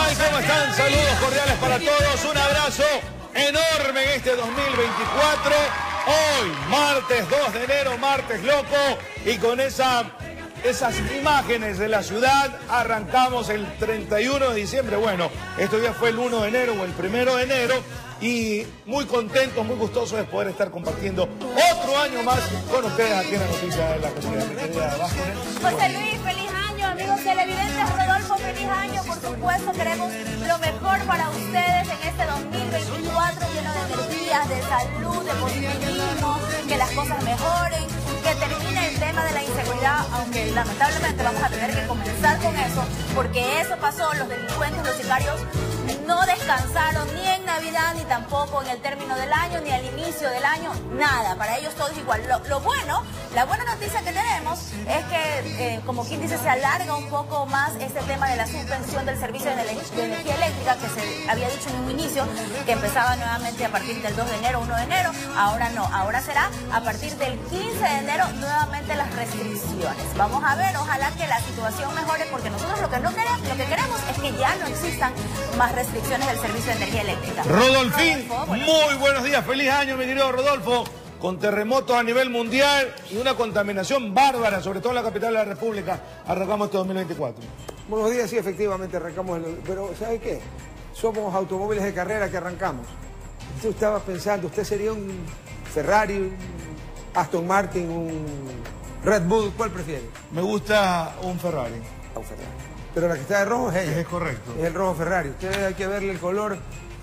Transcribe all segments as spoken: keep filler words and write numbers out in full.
tal? ¿Cómo están? Saludos cordiales para todos. Un abrazo enorme en este dos mil veinticuatro. Hoy, martes dos de enero, martes loco. Y con esa, esas imágenes de la ciudad arrancamos el treinta y uno de diciembre. Bueno, esto ya fue el uno de enero o el primero de enero. Y muy contentos, muy gustosos de poder estar compartiendo otro año más con ustedes aquí en la noticia de la comunidad. José Luis, feliz año, amigos televidentes. Rodolfo, feliz año. Por supuesto, queremos lo mejor para ustedes en este dos mil veinticuatro, lleno de energías, de salud, de positivismo, que las cosas mejoren, que termine el tema de la inseguridad, aunque lamentablemente vamos a tener que comenzar con eso, porque eso pasó, los delincuentes, los sicarios no descansaron ni en Navidad, ni tampoco en el término del año, ni al inicio del año, nada, para ellos todo es igual. Lo, lo bueno, la buena noticia que tenemos es que, eh, como quien dice, se alarga un poco más este tema de la suspensión del servicio de, de energía eléctrica, que se había dicho en un inicio, que empezaba nuevamente a partir del dos de enero, uno de enero, ahora no, ahora será a partir del quince de enero nuevamente las restricciones. Vamos a ver, ojalá que la situación mejore, porque nosotros lo que no queremos, lo que queremos es que ya no existan más restricciones del servicio de energía eléctrica. Rodolfín, Rodolfo, bueno. Muy buenos días, feliz año, mi querido Rodolfo. Con terremotos a nivel mundial y una contaminación bárbara, sobre todo en la capital de la República, arrancamos este dos mil veinticuatro. Buenos días, sí, efectivamente arrancamos, el, pero ¿sabe qué? Somos automóviles de carrera que arrancamos. Usted estaba pensando, usted sería un Ferrari, un Aston Martin, un Red Bull, ¿cuál prefiere? Me gusta un Ferrari. Un Ferrari. Pero la que está de rojo es ella. Es correcto. Es el rojo Ferrari. Usted hay que verle el color,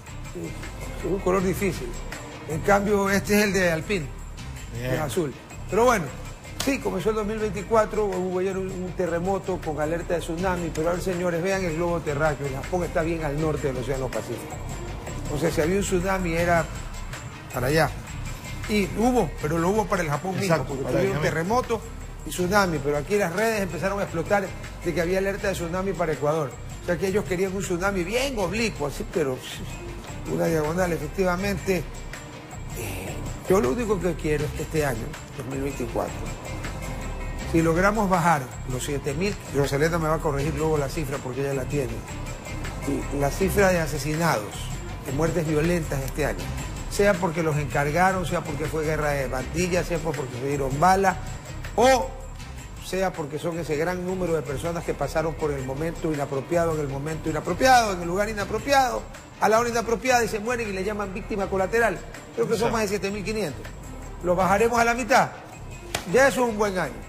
es un color difícil. En cambio, este es el de Alpine, es azul. Pero bueno, sí, comenzó el dos mil veinticuatro, hubo ayer un, un terremoto con alerta de tsunami, pero a ver, señores, vean el globo terráqueo. El Japón está bien al norte del Océano Pacífico. O sea, si había un tsunami era para allá. Y hubo, pero lo hubo para el Japón mismo, Exacto, porque tuvieron un terremoto y tsunami, pero aquí las redes empezaron a explotar de que había alerta de tsunami para Ecuador. O sea que ellos querían un tsunami bien oblicuo, así, pero una diagonal, efectivamente. Eh, yo lo único que quiero es que este año, dos mil veinticuatro, si logramos bajar los siete mil, Rosalena me va a corregir luego la cifra porque ella la tiene, y la cifra de asesinados, de muertes violentas este año, sea porque los encargaron, sea porque fue guerra de bandillas, sea porque se dieron balas, o sea porque son ese gran número de personas que pasaron por el momento inapropiado, en el momento inapropiado, en el lugar inapropiado, a la hora inapropiada y se mueren y le llaman víctima colateral. Creo que son más de siete mil quinientos. Lo bajaremos a la mitad. Ya eso es un buen año.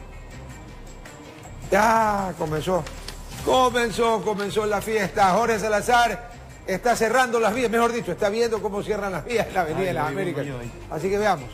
Ya comenzó. Comenzó, comenzó la fiesta. Jorge Salazar está cerrando las vías, mejor dicho, está viendo cómo cierran las vías en la Avenida Ay, de las Américas. Así que veamos.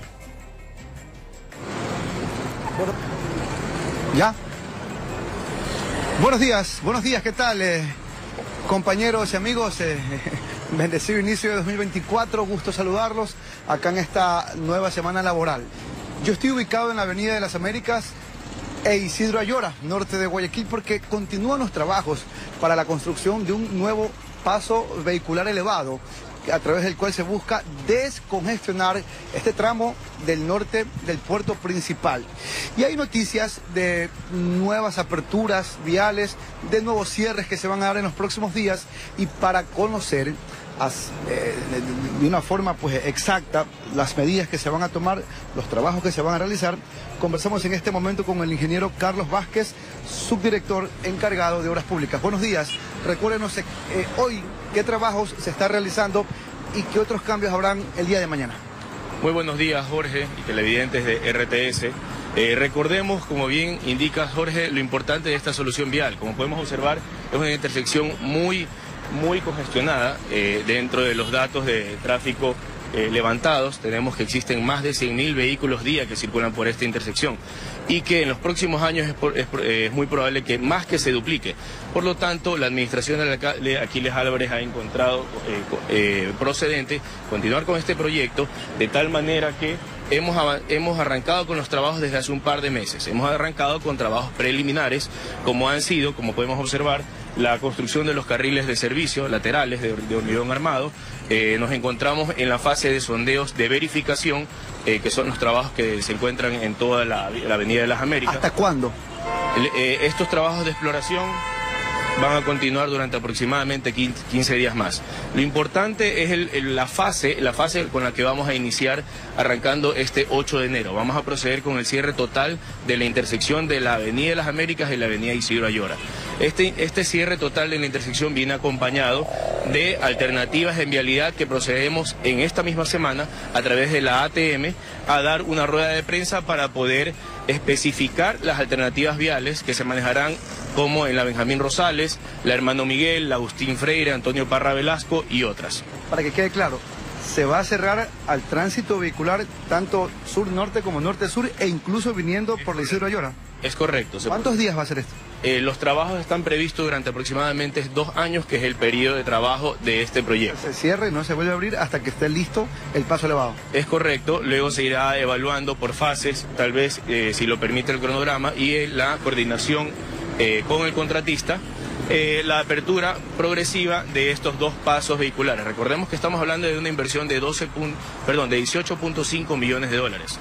Bueno. ¿Ya? Buenos días, buenos días, ¿qué tal? Eh, compañeros y amigos, eh, bendecido inicio de dos mil veinticuatro, gusto saludarlos acá en esta nueva semana laboral. Yo estoy ubicado en la Avenida de las Américas e Isidro Ayora, norte de Guayaquil, porque continúan los trabajos para la construcción de un nuevo paso vehicular elevado, a través del cual se busca descongestionar este tramo del norte del puerto principal. Y hay noticias de nuevas aperturas viales, de nuevos cierres que se van a dar en los próximos días, y para conocer as, eh, de, de una forma pues exacta las medidas que se van a tomar, los trabajos que se van a realizar, conversamos en este momento con el ingeniero Carlos Vázquez, subdirector encargado de Obras Públicas. Buenos días, recuérdenos eh, hoy qué trabajos se está realizando y qué otros cambios habrán el día de mañana. Muy buenos días, Jorge y televidentes de R T S. Eh, recordemos, como bien indica Jorge, lo importante de esta solución vial. Como podemos observar, es una intersección muy, muy congestionada. Eh, dentro de los datos de tráfico eh, levantados, tenemos que existen más de cien mil vehículos día que circulan por esta intersección, y que en los próximos años es, por, es, es muy probable que más que se duplique. Por lo tanto, la administración del alcalde Aquiles Álvarez ha encontrado eh, eh, procedente continuar con este proyecto, de tal manera que hemos, hemos arrancado con los trabajos desde hace un par de meses. Hemos arrancado con trabajos preliminares, como han sido, como podemos observar, la construcción de los carriles de servicio laterales de, de hormigón armado. Eh, nos encontramos en la fase de sondeos de verificación, eh, que son los trabajos que se encuentran en toda la, la Avenida de las Américas. ¿Hasta cuándo? El, eh, estos trabajos de exploración van a continuar durante aproximadamente quince días más. Lo importante es el, el, la fase, la fase con la que vamos a iniciar arrancando este ocho de enero. Vamos a proceder con el cierre total de la intersección de la Avenida de las Américas y la Avenida Isidro Ayora. Este, este cierre total de la intersección viene acompañado de alternativas en vialidad que procedemos en esta misma semana a través de la A T M a dar una rueda de prensa para poder especificar las alternativas viales que se manejarán como en la Benjamín Rosales, la Hermano Miguel, la Agustín Freire, Antonio Parra Velasco y otras. Para que quede claro, se va a cerrar al tránsito vehicular tanto sur-norte como norte-sur e incluso viniendo por la Isidro Ayora. Es correcto. ¿Cuántos días va a ser esto? Eh, los trabajos están previstos durante aproximadamente dos años, que es el periodo de trabajo de este proyecto. Se cierra y no se vuelve a abrir hasta que esté listo el paso elevado. Es correcto, luego se irá evaluando por fases, tal vez eh, si lo permite el cronograma y eh, la coordinación eh, con el contratista, eh, la apertura progresiva de estos dos pasos vehiculares. Recordemos que estamos hablando de una inversión de, doce, perdón, de dieciocho punto cinco millones de dólares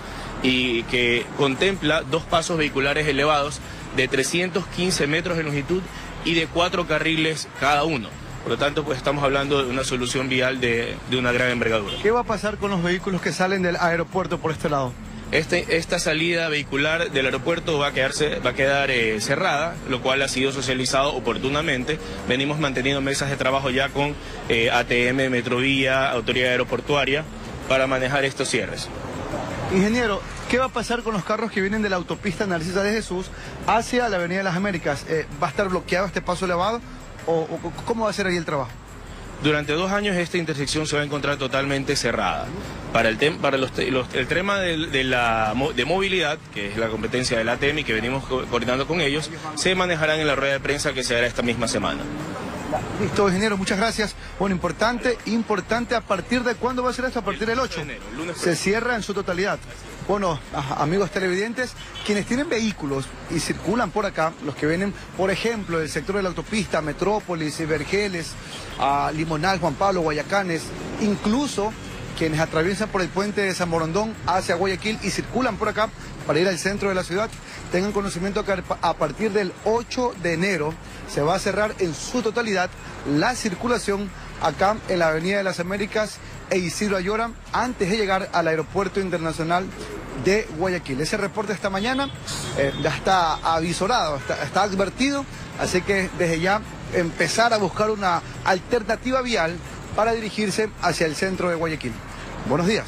y que contempla dos pasos vehiculares elevados de trescientos quince metros de longitud y de cuatro carriles cada uno. Por lo tanto, pues estamos hablando de una solución vial de, de una gran envergadura. ¿Qué va a pasar con los vehículos que salen del aeropuerto por este lado? Este, esta salida vehicular del aeropuerto va a, quedarse, va a quedar eh, cerrada, lo cual ha sido socializado oportunamente. Venimos manteniendo mesas de trabajo ya con eh, A T M, Metrovía, Autoridad Aeroportuaria, para manejar estos cierres. Ingeniero, ¿qué va a pasar con los carros que vienen de la autopista Narcisa de Jesús hacia la Avenida de las Américas? Eh, ¿Va a estar bloqueado este paso elevado o, o cómo va a ser ahí el trabajo? Durante dos años esta intersección se va a encontrar totalmente cerrada. Para el, tem para los, los, el tema de, de, la, de movilidad, que es la competencia del A T M y que venimos co coordinando con ellos, se manejarán en la rueda de prensa que se hará esta misma semana. Listo, ingeniero, muchas gracias. Bueno, importante, importante, ¿a partir de cuándo va a ser esto? A partir del ocho. De enero, el lunes se cierra en su totalidad. Bueno, amigos televidentes, quienes tienen vehículos y circulan por acá, los que vienen, por ejemplo, del sector de la autopista, Metrópolis, Vergeles, a Limonal, Juan Pablo, Guayacanes, incluso quienes atraviesan por el puente de San Borondón hacia Guayaquil y circulan por acá para ir al centro de la ciudad, tengan conocimiento que a partir del ocho de enero se va a cerrar en su totalidad la circulación acá en la Avenida de las Américas e Isidro Ayora antes de llegar al Aeropuerto Internacional de Guayaquil. Ese reporte esta mañana eh, ya está avisorado, está, está advertido, así que desde ya empezar a buscar una alternativa vial para dirigirse hacia el centro de Guayaquil. Buenos días.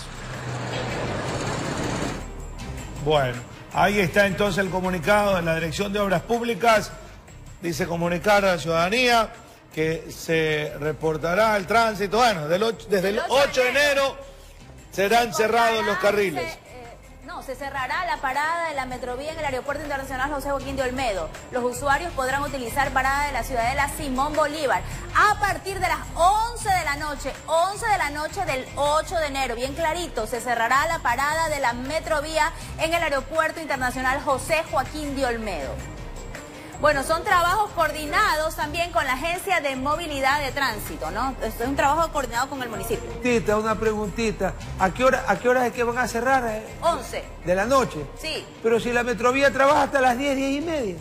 Bueno, ahí está entonces el comunicado de la Dirección de Obras Públicas. Dice comunicar a la ciudadanía que se reportará el tránsito. Bueno, del ocho, desde el ocho de enero serán cerrados los carriles. Se, eh, no, se cerrará la parada de la Metrovía en el Aeropuerto Internacional José Joaquín de Olmedo. Los usuarios podrán utilizar parada de la Ciudadela Simón Bolívar a partir de las once de la noche, once de la noche del ocho de enero. Bien clarito, se cerrará la parada de la Metrovía en el Aeropuerto Internacional José Joaquín de Olmedo. Bueno, son trabajos coordinados también con la Agencia de Movilidad de Tránsito, ¿no? Esto es un trabajo coordinado con el municipio. Tita, una preguntita. ¿A qué hora, a qué hora es que van a cerrar? Eh? once. ¿De la noche? Sí. Pero si la Metrovía trabaja hasta las diez, diez y media.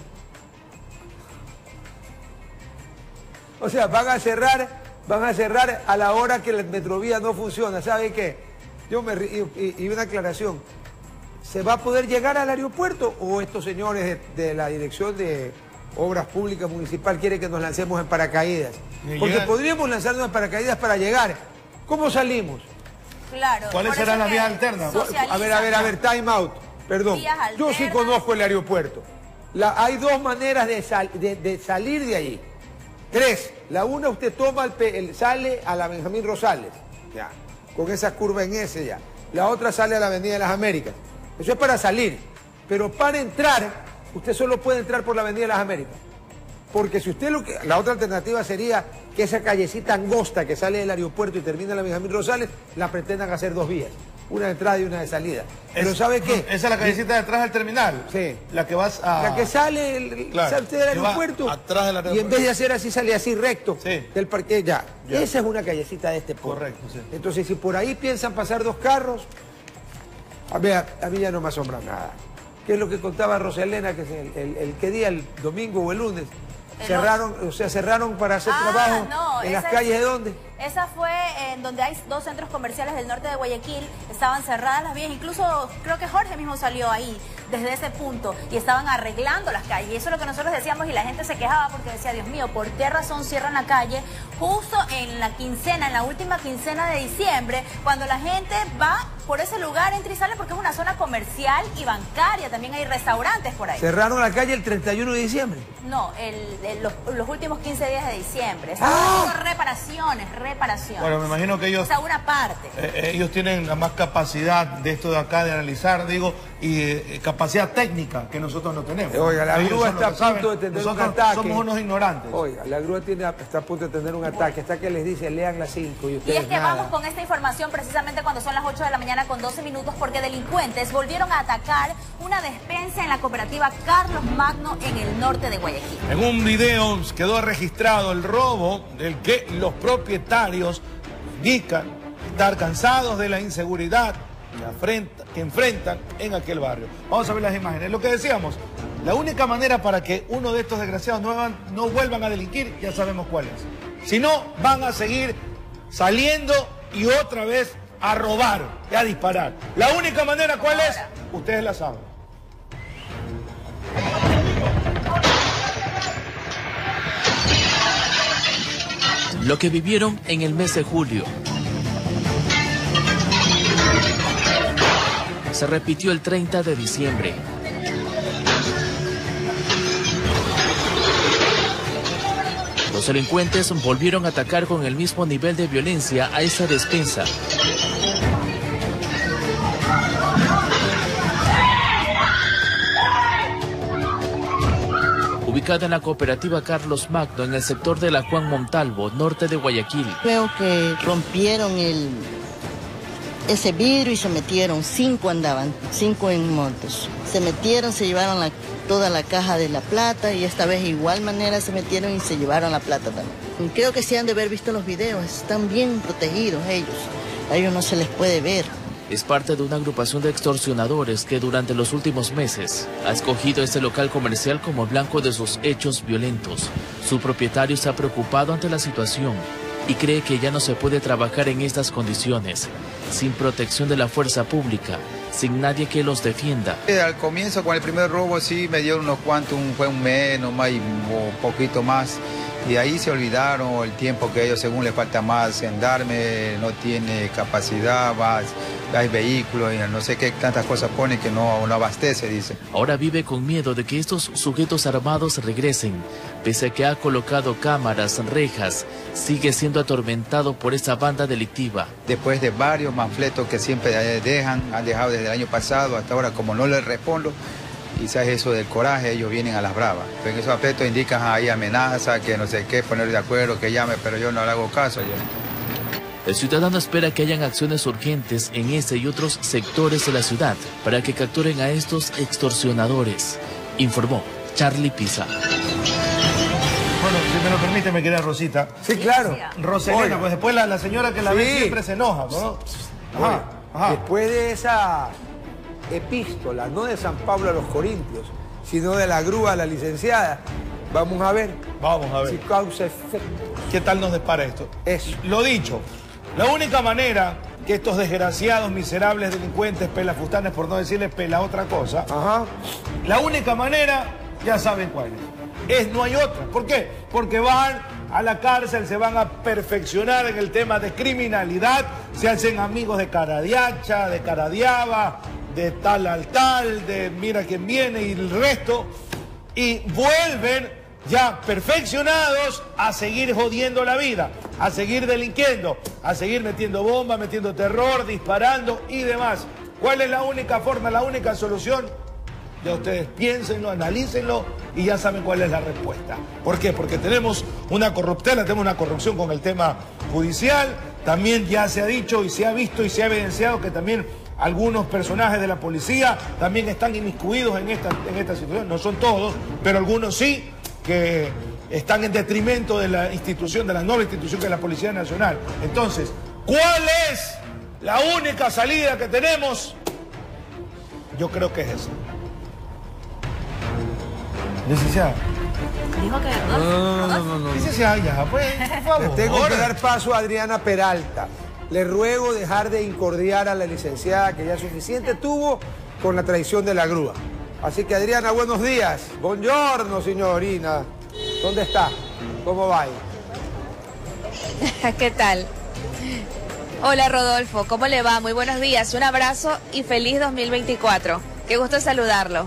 O sea, van a cerrar, van a cerrar a la hora que la Metrovía no funciona. ¿Sabe qué? Yo me y, y una aclaración. ¿Se va a poder llegar al aeropuerto o estos señores de, de la Dirección de Obras Públicas Municipal quieren que nos lancemos en paracaídas? Porque llegan... podríamos lanzarnos en paracaídas para llegar. ¿Cómo salimos? Claro. ¿Cuáles serán las vías alternas? A ver, a ver, a ver, time out. Perdón. Yo sí conozco el aeropuerto. La, hay dos maneras de, sal, de, de salir de allí. Tres. La una, usted toma el, el sale a la Benjamín Rosales, ya, con esa curva en ese ya. La otra sale a la Avenida de las Américas. Eso es para salir, pero para entrar, usted solo puede entrar por la Avenida de las Américas. Porque si usted lo que... La otra alternativa sería que esa callecita angosta que sale del aeropuerto y termina en la Benjamín Rosales, la pretendan hacer dos vías. Una de entrada y una de salida. Pero es, ¿sabe qué? Esa es la callecita detrás del terminal. Sí. La que vas a... La que sale, el, claro, sale del aeropuerto. Atrás del aeropuerto. Y en vez de hacer así, sale así recto. Sí. Del parque, ya. ya. Esa es una callecita de este pueblo. Correcto, sí. Entonces, si por ahí piensan pasar dos carros... A mí, a, a mí ya no me asombra nada. ¿Qué es lo que contaba Rosalena, que es el, el, el que día, el domingo o el lunes, Cerraron, o sea, cerraron para hacer ah, trabajo no, en las es, calles de dónde. Esa fue en donde hay dos centros comerciales del norte de Guayaquil, estaban cerradas las vías, incluso creo que Jorge mismo salió ahí, desde ese punto, y estaban arreglando las calles. Y eso es lo que nosotros decíamos y la gente se quejaba porque decía, Dios mío, ¿por qué razón cierran la calle justo en la quincena, en la última quincena de diciembre, cuando la gente va por ese lugar, entra y sale porque es una zona comercial y bancaria, también hay restaurantes por ahí? Cerraron la calle el treinta y uno de diciembre. No, el, el, los, los últimos quince días de diciembre. Estaban ¡Ah! haciendo reparaciones, reparaciones. Bueno, me imagino que ellos... O sea, una parte. Eh, ellos tienen la más capacidad de esto de acá, de analizar, digo, y eh, capacidad técnica que nosotros no tenemos. Oiga, la Ellos grúa son está a los que saben. punto de tener un Nosotros ataque. somos unos ignorantes. Oiga, la grúa tiene, está a punto de tener un ataque. Está que les dice, lean las cinco y Y ustedes es que nada. vamos con esta información precisamente cuando son las ocho de la mañana con doce minutos, porque delincuentes volvieron a atacar una despensa en la cooperativa Carlos Magno en el norte de Guayaquil. En un video quedó registrado el robo del que los propietarios indican estar cansados de la inseguridad que, afrenta, que enfrentan en aquel barrio. Vamos a ver las imágenes. Lo que decíamos, la única manera para que uno de estos desgraciados no, van, no vuelvan a delinquir, ya sabemos cuál es. Si no, van a seguir saliendo y otra vez a robar y a disparar. La única manera, ¿cuál es? Ustedes la saben. Lo que vivieron en el mes de julio se repitió el treinta de diciembre. Los delincuentes volvieron a atacar con el mismo nivel de violencia a esa despensa. Ubicada en la cooperativa Carlos Magno, en el sector de la Juan Montalvo, norte de Guayaquil. Creo que rompieron el, ese vidrio y se metieron, cinco andaban, cinco en motos. Se metieron, se llevaron la, toda la caja de la plata y esta vez de igual manera se metieron y se llevaron la plata también. Creo que sí han de haber visto los videos, están bien protegidos ellos, a ellos no se les puede ver. Es parte de una agrupación de extorsionadores que durante los últimos meses ha escogido este local comercial como blanco de sus hechos violentos. Su propietario está preocupado ante la situación y cree que ya no se puede trabajar en estas condiciones, sin protección de la fuerza pública, sin nadie que los defienda. Al comienzo, con el primer robo, sí me dieron unos cuantos, un, fue un mes, nomás y un poquito más. Y ahí se olvidaron el tiempo que ellos, según les falta más en darme, no tiene capacidad, va, hay vehículos y no sé qué tantas cosas pone que no, no abastece, dice. Ahora vive con miedo de que estos sujetos armados regresen. Pese a que ha colocado cámaras, rejas, sigue siendo atormentado por esa banda delictiva. Después de varios manfletos que siempre dejan, han dejado desde el año pasado hasta ahora, como no les respondo, quizás eso del coraje, ellos vienen a las bravas. Pero en esos aspectos indican ahí amenaza, que no sé qué, poner de acuerdo, que llame, pero yo no le hago caso. Yo. El ciudadano espera que hayan acciones urgentes en ese y otros sectores de la ciudad para que capturen a estos extorsionadores, informó Charlie Pisa. Bueno, si me lo permite, me queda Rosita. Sí, claro. Roselena, Oiga. pues después la, la señora que la Sí. ve siempre se enoja, ¿no? Ajá, Oye, ajá. Después de esa epístola, no de San Pablo a los Corintios, sino de la grúa a la licenciada, vamos a ver Vamos a si ver. causa efecto. ¿Qué tal nos depara esto? Eso. Lo dicho, la única manera que estos desgraciados, miserables delincuentes, pelafustanes, por no decirles pela otra cosa, Ajá. la única manera, ya saben cuál es. Es, no hay otra. ¿Por qué? Porque van a la cárcel, se van a perfeccionar en el tema de criminalidad, se hacen amigos de Caradiacha, de Caradiaba, de tal al tal, de mira quién viene y el resto, y vuelven ya perfeccionados a seguir jodiendo la vida, a seguir delinquiendo, a seguir metiendo bombas, metiendo terror, disparando y demás. ¿Cuál es la única forma, la única solución? Ya ustedes piénsenlo, analícenlo y ya saben cuál es la respuesta. ¿Por qué? Porque tenemos una corruptela, tenemos una corrupción con el tema judicial. También ya se ha dicho y se ha visto y se ha evidenciado que también algunos personajes de la policía también están inmiscuidos en esta, en esta situación. No son todos, pero algunos sí, que están en detrimento de la institución, de la noble institución que es la Policía Nacional. Entonces, ¿cuál es la única salida que tenemos? Yo creo que es esa. Licenciada, Dijo que No, no, no, no, no. Dice ya, pues, por favor. Le tengo que dar paso a Adriana Peralta. Le ruego dejar de incordiar a la licenciada que ya suficiente tuvo con la traición de la grúa. Así que Adriana, buenos días. Buongiorno, signorina. ¿Dónde está? ¿Cómo va ahí? ¿Qué tal? Hola Rodolfo, ¿cómo le va? Muy buenos días, un abrazo y feliz dos mil veinticuatro. Qué gusto saludarlo.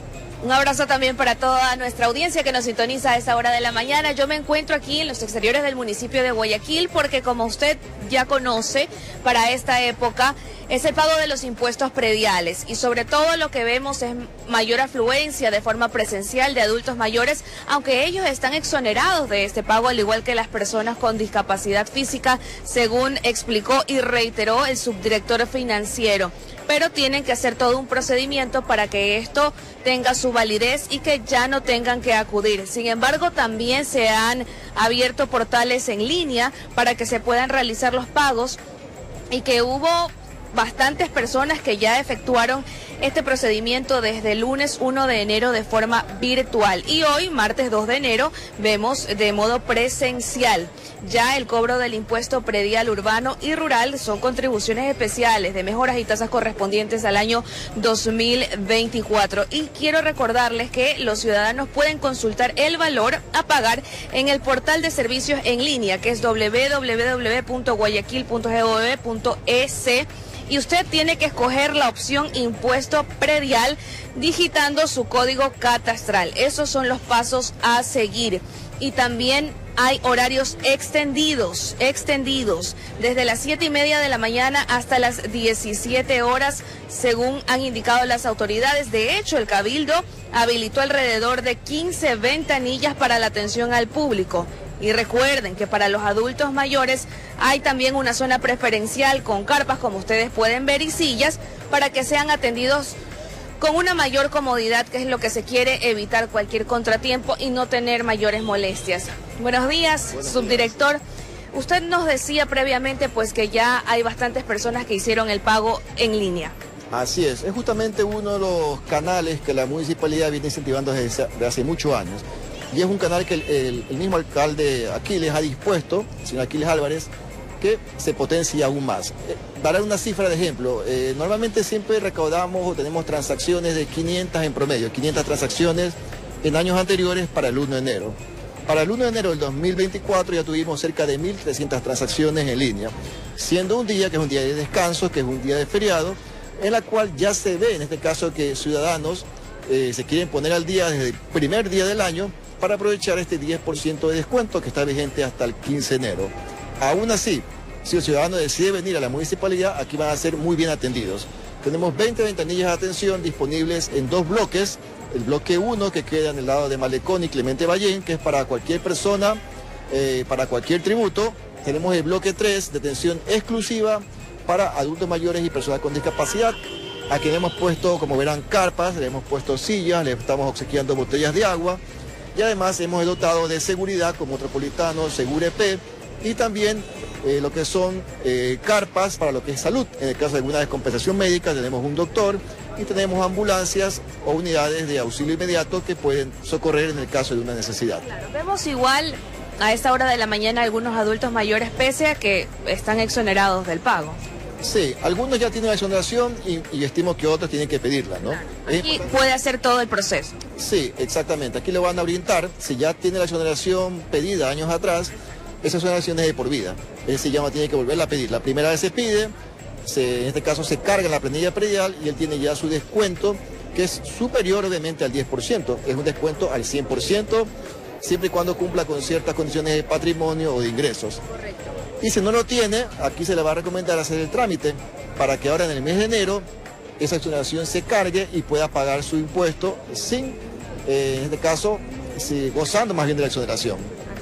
Un abrazo también para toda nuestra audiencia que nos sintoniza a esta hora de la mañana. Yo me encuentro aquí en los exteriores del municipio de Guayaquil porque, como usted ya conoce, para esta época es el pago de los impuestos prediales y sobre todo lo que vemos es mayor afluencia de forma presencial de adultos mayores, aunque ellos están exonerados de este pago al igual que las personas con discapacidad física, según explicó y reiteró el subdirector financiero. Pero tienen que hacer todo un procedimiento para que esto tenga su validez y que ya no tengan que acudir. Sin embargo, también se han abierto portales en línea para que se puedan realizar los pagos y que hubo bastantes personas que ya efectuaron este procedimiento desde el lunes uno de enero de forma virtual y hoy, martes dos de enero, vemos de modo presencial. Ya el cobro del impuesto predial urbano y rural son contribuciones especiales de mejoras y tasas correspondientes al año dos mil veinticuatro. Y quiero recordarles que los ciudadanos pueden consultar el valor a pagar en el portal de servicios en línea, que es doble u doble u doble u punto guayaquil punto gov punto es. Y usted tiene que escoger la opción impuesto predial digitando su código catastral. Esos son los pasos a seguir. Y también hay horarios extendidos, extendidos, desde las siete y media de la mañana hasta las diecisiete horas, según han indicado las autoridades. De hecho, el Cabildo habilitó alrededor de quince ventanillas para la atención al público. Y recuerden que para los adultos mayores hay también una zona preferencial con carpas, como ustedes pueden ver, y sillas para que sean atendidos con una mayor comodidad, que es lo que se quiere, evitar cualquier contratiempo y no tener mayores molestias. Buenos días, Buenos subdirector. Días. Usted nos decía previamente pues que ya hay bastantes personas que hicieron el pago en línea. Así es, es justamente uno de los canales que la municipalidad viene incentivando desde, desde hace muchos años. Y es un canal que el, el, el mismo alcalde Aquiles ha dispuesto, el señor Aquiles Álvarez, que se potencie aún más. Eh, daré una cifra de ejemplo. Eh, normalmente siempre recaudamos o tenemos transacciones de quinientas en promedio, quinientas transacciones en años anteriores para el uno de enero. Para el uno de enero del dos mil veinticuatro ya tuvimos cerca de mil trescientas transacciones en línea, siendo un día que es un día de descanso, que es un día de feriado, en la cual ya se ve en este caso que ciudadanos eh, se quieren poner al día desde el primer día del año para aprovechar este diez por ciento de descuento que está vigente hasta el quince de enero. Aún así, si el ciudadano decide venir a la municipalidad, aquí van a ser muy bien atendidos. Tenemos veinte ventanillas de atención disponibles en dos bloques. El bloque uno, que queda en el lado de Malecón y Clemente Ballén, que es para cualquier persona, eh, para cualquier tributo. Tenemos el bloque tres, de atención exclusiva para adultos mayores y personas con discapacidad. Aquí le hemos puesto, como verán, carpas, le hemos puesto sillas, le estamos obsequiando botellas de agua. Y además hemos dotado de seguridad como Metropolitano, Segurep, y también eh, lo que son eh, carpas para lo que es salud. En el caso de alguna descompensación médica tenemos un doctor y tenemos ambulancias o unidades de auxilio inmediato que pueden socorrer en el caso de una necesidad. Claro, vemos igual a esta hora de la mañana algunos adultos mayores pese a que están exonerados del pago. Sí, algunos ya tienen la exoneración y, y estimo que otros tienen que pedirla, ¿no? Aquí puede hacer todo el proceso. Sí, exactamente. Aquí le van a orientar. Si ya tiene la exoneración pedida años atrás, esa exoneración es de por vida. Es decir, ya no tiene que volverla a pedir. La primera vez se pide, se, en este caso se carga en la planilla predial y él tiene ya su descuento, que es superior obviamente al diez por ciento. Es un descuento al cien por ciento, siempre y cuando cumpla con ciertas condiciones de patrimonio o de ingresos. Correcto. Y si no lo tiene, aquí se le va a recomendar hacer el trámite para que ahora en el mes de enero esa exoneración se cargue y pueda pagar su impuesto sin, eh, en este caso, si, gozando más bien de la exoneración.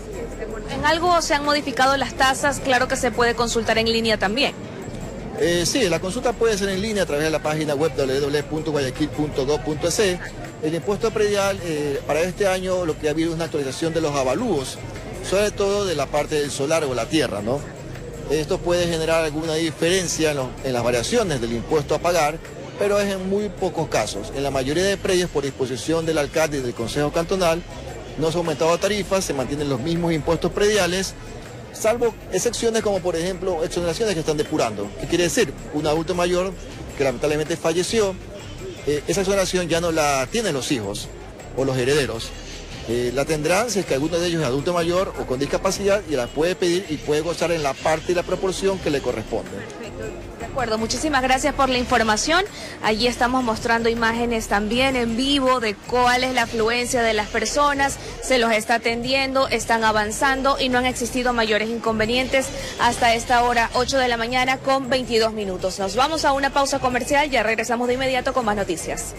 ¿En algo se han modificado las tasas? Claro que se puede consultar en línea también. Eh, sí, la consulta puede ser en línea a través de la página web doble u doble u doble u punto guayaquil punto gov punto es. El impuesto predial, eh, para este año lo que ha habido es una actualización de los avalúos, sobre todo de la parte del solar o la tierra, ¿no? Esto puede generar alguna diferencia en, los, en las variaciones del impuesto a pagar, pero es en muy pocos casos. En la mayoría de predios, por disposición del alcalde y del Consejo Cantonal, no se han aumentado tarifas, se mantienen los mismos impuestos prediales, salvo excepciones como por ejemplo exoneraciones que están depurando. ¿Qué quiere decir? Un adulto mayor que lamentablemente falleció, eh, esa exoneración ya no la tienen los hijos o los herederos. Eh, la tendrán si es que alguno de ellos es adulto mayor o con discapacidad y la puede pedir y puede gozar en la parte y la proporción que le corresponde. Perfecto, de acuerdo. Muchísimas gracias por la información. Allí estamos mostrando imágenes también en vivo de cuál es la afluencia de las personas. Se los está atendiendo, están avanzando y no han existido mayores inconvenientes hasta esta hora, ocho de la mañana con veintidós minutos. Nos vamos a una pausa comercial, ya regresamos de inmediato con más noticias.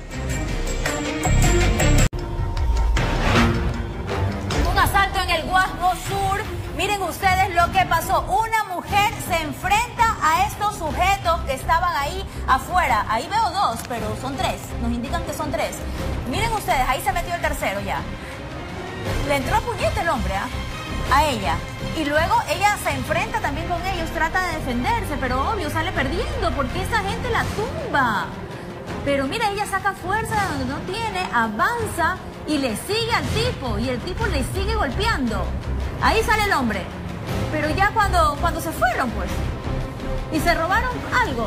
Asalto en el Guasmo Sur. Miren ustedes lo que pasó. Una mujer se enfrenta a estos sujetos que estaban ahí afuera. Ahí veo dos, pero son tres. Nos indican que son tres. Miren ustedes, ahí se metió el tercero ya. Le entró a puñete el hombre, ¿eh? a ella. Y luego ella se enfrenta también con ellos, trata de defenderse, pero obvio sale perdiendo porque esa gente la tumba. Pero mira, ella saca fuerza de donde no tiene, avanza y le sigue al tipo, y el tipo le sigue golpeando. Ahí sale el hombre. Pero ya cuando, cuando se fueron, pues, y se robaron algo.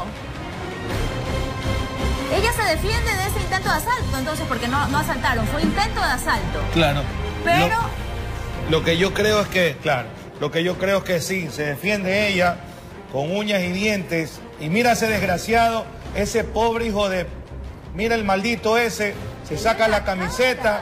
Ella se defiende de ese intento de asalto, entonces, porque no, no asaltaron, fue intento de asalto. Claro. Pero... Lo, lo que yo creo es que, claro, lo que yo creo es que sí, se defiende ella con uñas y dientes. Y mira ese desgraciado, ese pobre hijo de... Mira el maldito ese, se saca la camiseta.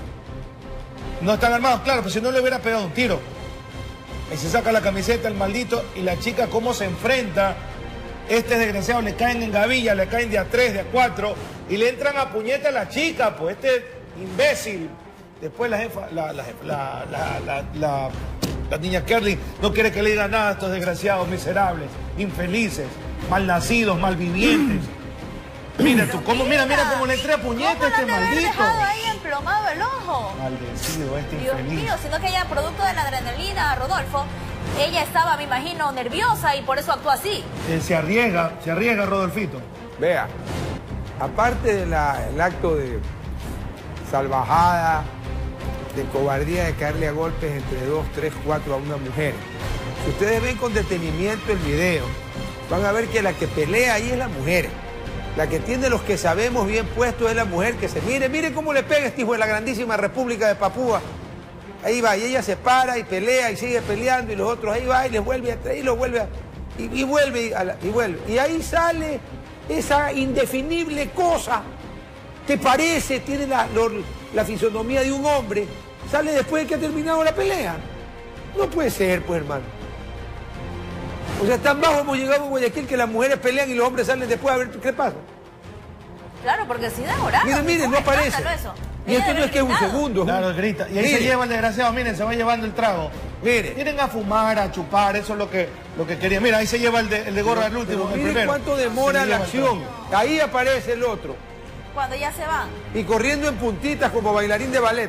No están armados, claro, pero si no le hubiera pegado un tiro. Y se saca la camiseta el maldito y la chica cómo se enfrenta. Este desgraciado le caen en gavilla, le caen de a tres, de a cuatro y le entran a puñete a la chica, pues este imbécil. Después la jefa, la, la, la, la, la, la, la niña Kerly no quiere que le diga nada a estos desgraciados miserables, infelices, malnacidos, malvivientes. Mira tú, cómo, mira, mira cómo le entré a puñete a este maldito. Dejado ahí emplomado el ojo. Maldecido este Dios infeliz. mío, sino que ella, producto de la adrenalina, Rodolfo, ella estaba, me imagino, nerviosa y por eso actuó así. Eh, se arriesga, se arriesga, Rodolfito. Vea, aparte del acto de salvajada, de cobardía de caerle a golpes entre dos, tres, cuatro a una mujer, si ustedes ven con detenimiento el video, van a ver que la que pelea ahí es la mujer. La que tiene los que sabemos bien puestos es la mujer que se... Mire, mire cómo le pega este hijo de la grandísima República de Papúa. Ahí va, y ella se para y pelea y sigue peleando y los otros ahí va y les vuelve a traer y los vuelve a... Y, y vuelve, a la, y vuelve. Y ahí sale esa indefinible cosa que parece, tiene la, lo, la fisonomía de un hombre, sale después de que ha terminado la pelea. No puede ser, pues, hermano. O sea, tan bajo hemos llegado a Guayaquil que las mujeres pelean y los hombres salen después a ver qué pasa. Claro, porque si da horario. Miren, miren, no aparece. Y esto no es que es un segundo. Claro, grita. Y ahí Miren. se lleva el desgraciado, miren, se va llevando el trago. Miren. Vienen a fumar, a chupar, eso es lo que, lo que quería. Mira, ahí se lleva el de, el de gorra del último, el Miren primero. cuánto demora la acción. Ahí aparece el otro. Cuando ya se van. Y corriendo en puntitas como bailarín de ballet.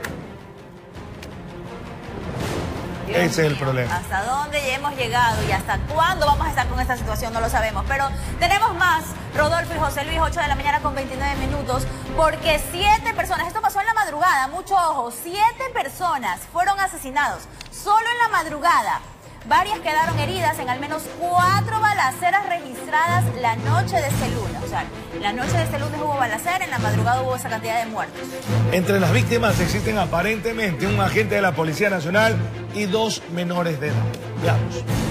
Dios Ese es el mío, problema. ¿Hasta dónde ya hemos llegado y hasta cuándo vamos a estar con esta situación? No lo sabemos. Pero tenemos más, Rodolfo y José Luis, ocho de la mañana con veintinueve minutos, porque siete personas, esto pasó en la madrugada, mucho ojo, siete personas fueron asesinados solo en la madrugada. Varias quedaron heridas en al menos cuatro balaceras registradas la noche de este lunes. O sea, la noche de este lunes hubo balacera, en la madrugada hubo esa cantidad de muertos. Entre las víctimas existen aparentemente un agente de la Policía Nacional y dos menores de edad. Veamos.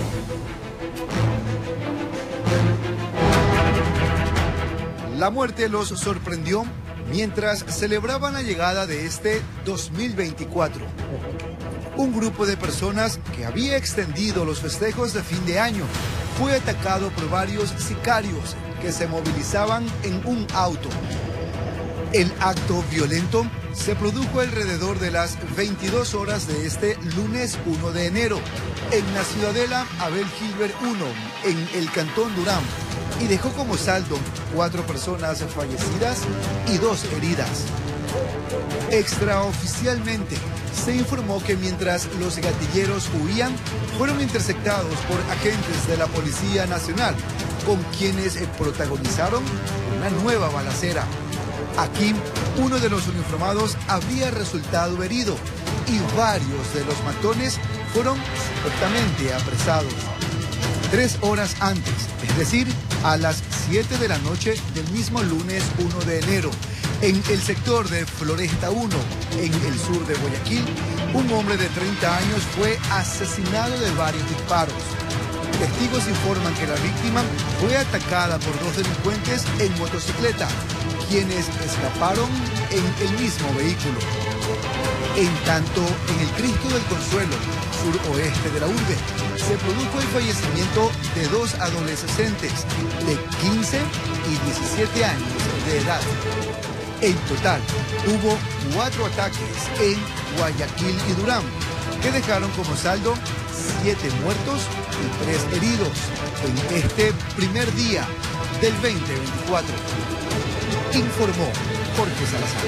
La muerte los sorprendió mientras celebraban la llegada de este dos mil veinticuatro. Un grupo de personas que había extendido los festejos de fin de año fue atacado por varios sicarios que se movilizaban en un auto. El acto violento se produjo alrededor de las veintidós horas de este lunes uno de enero en la ciudadela Abel Gilbert uno, en el Cantón Durán, y dejó como saldo cuatro personas fallecidas y dos heridas. Extraoficialmente, se informó que mientras los gatilleros huían, fueron interceptados por agentes de la Policía Nacional, con quienes protagonizaron una nueva balacera. Aquí, uno de los uniformados habría resultado herido y varios de los matones fueron supuestamente apresados. Tres horas antes, es decir, a las siete de la noche del mismo lunes uno de enero, en el sector de Floresta uno, en el sur de Guayaquil, un hombre de treinta años fue asesinado de varios disparos. Testigos informan que la víctima fue atacada por dos delincuentes en motocicleta, quienes escaparon en el mismo vehículo. En tanto, en el Cristo del Consuelo, suroeste de la urbe, se produjo el fallecimiento de dos adolescentes de quince y diecisiete años de edad. En total, hubo cuatro ataques en Guayaquil y Durán, que dejaron como saldo siete muertos y tres heridos en este primer día del veinte veinticuatro. Informó Jorge Salazar.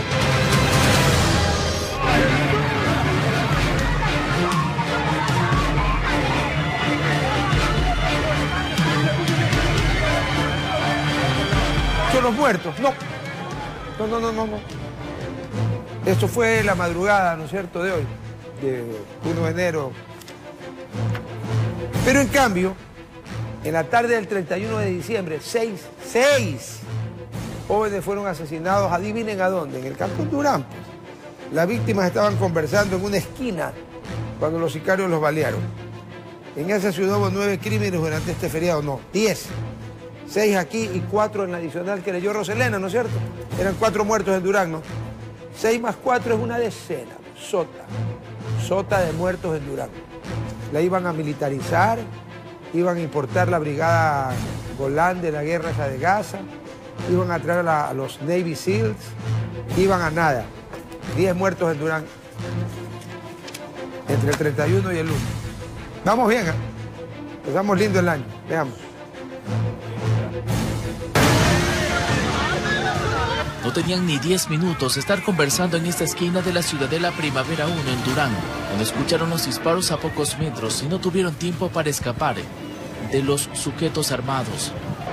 Son los muertos, no. No, no, no, no, no. Esto fue la madrugada, ¿no es cierto?, de hoy, de uno de enero. Pero en cambio, en la tarde del treinta y uno de diciembre, seis, seis jóvenes fueron asesinados, adivinen a dónde, en el Cantón Durán. Pues. Las víctimas estaban conversando en una esquina cuando los sicarios los balearon. En esa ciudad hubo nueve crímenes durante este feriado, no, diez. Seis aquí y cuatro en la adicional que leyó Roselena, ¿no es cierto? Eran cuatro muertos en Durán, ¿no? Seis más cuatro es una decena, sota. Sota de muertos en Durán. La iban a militarizar, iban a importar la brigada Golán de la guerra esa de Gaza, iban a traer a, la, a los Navy Seals, iban a nada. Diez muertos en Durán, entre el treinta y uno y el uno. Vamos bien, ¿eh? Empezamos lindo el año, veamos. No tenían ni diez minutos de estar conversando en esta esquina de la Ciudadela Primavera uno en Durán, cuando escucharon los disparos a pocos metros y no tuvieron tiempo para escapar de los sujetos armados.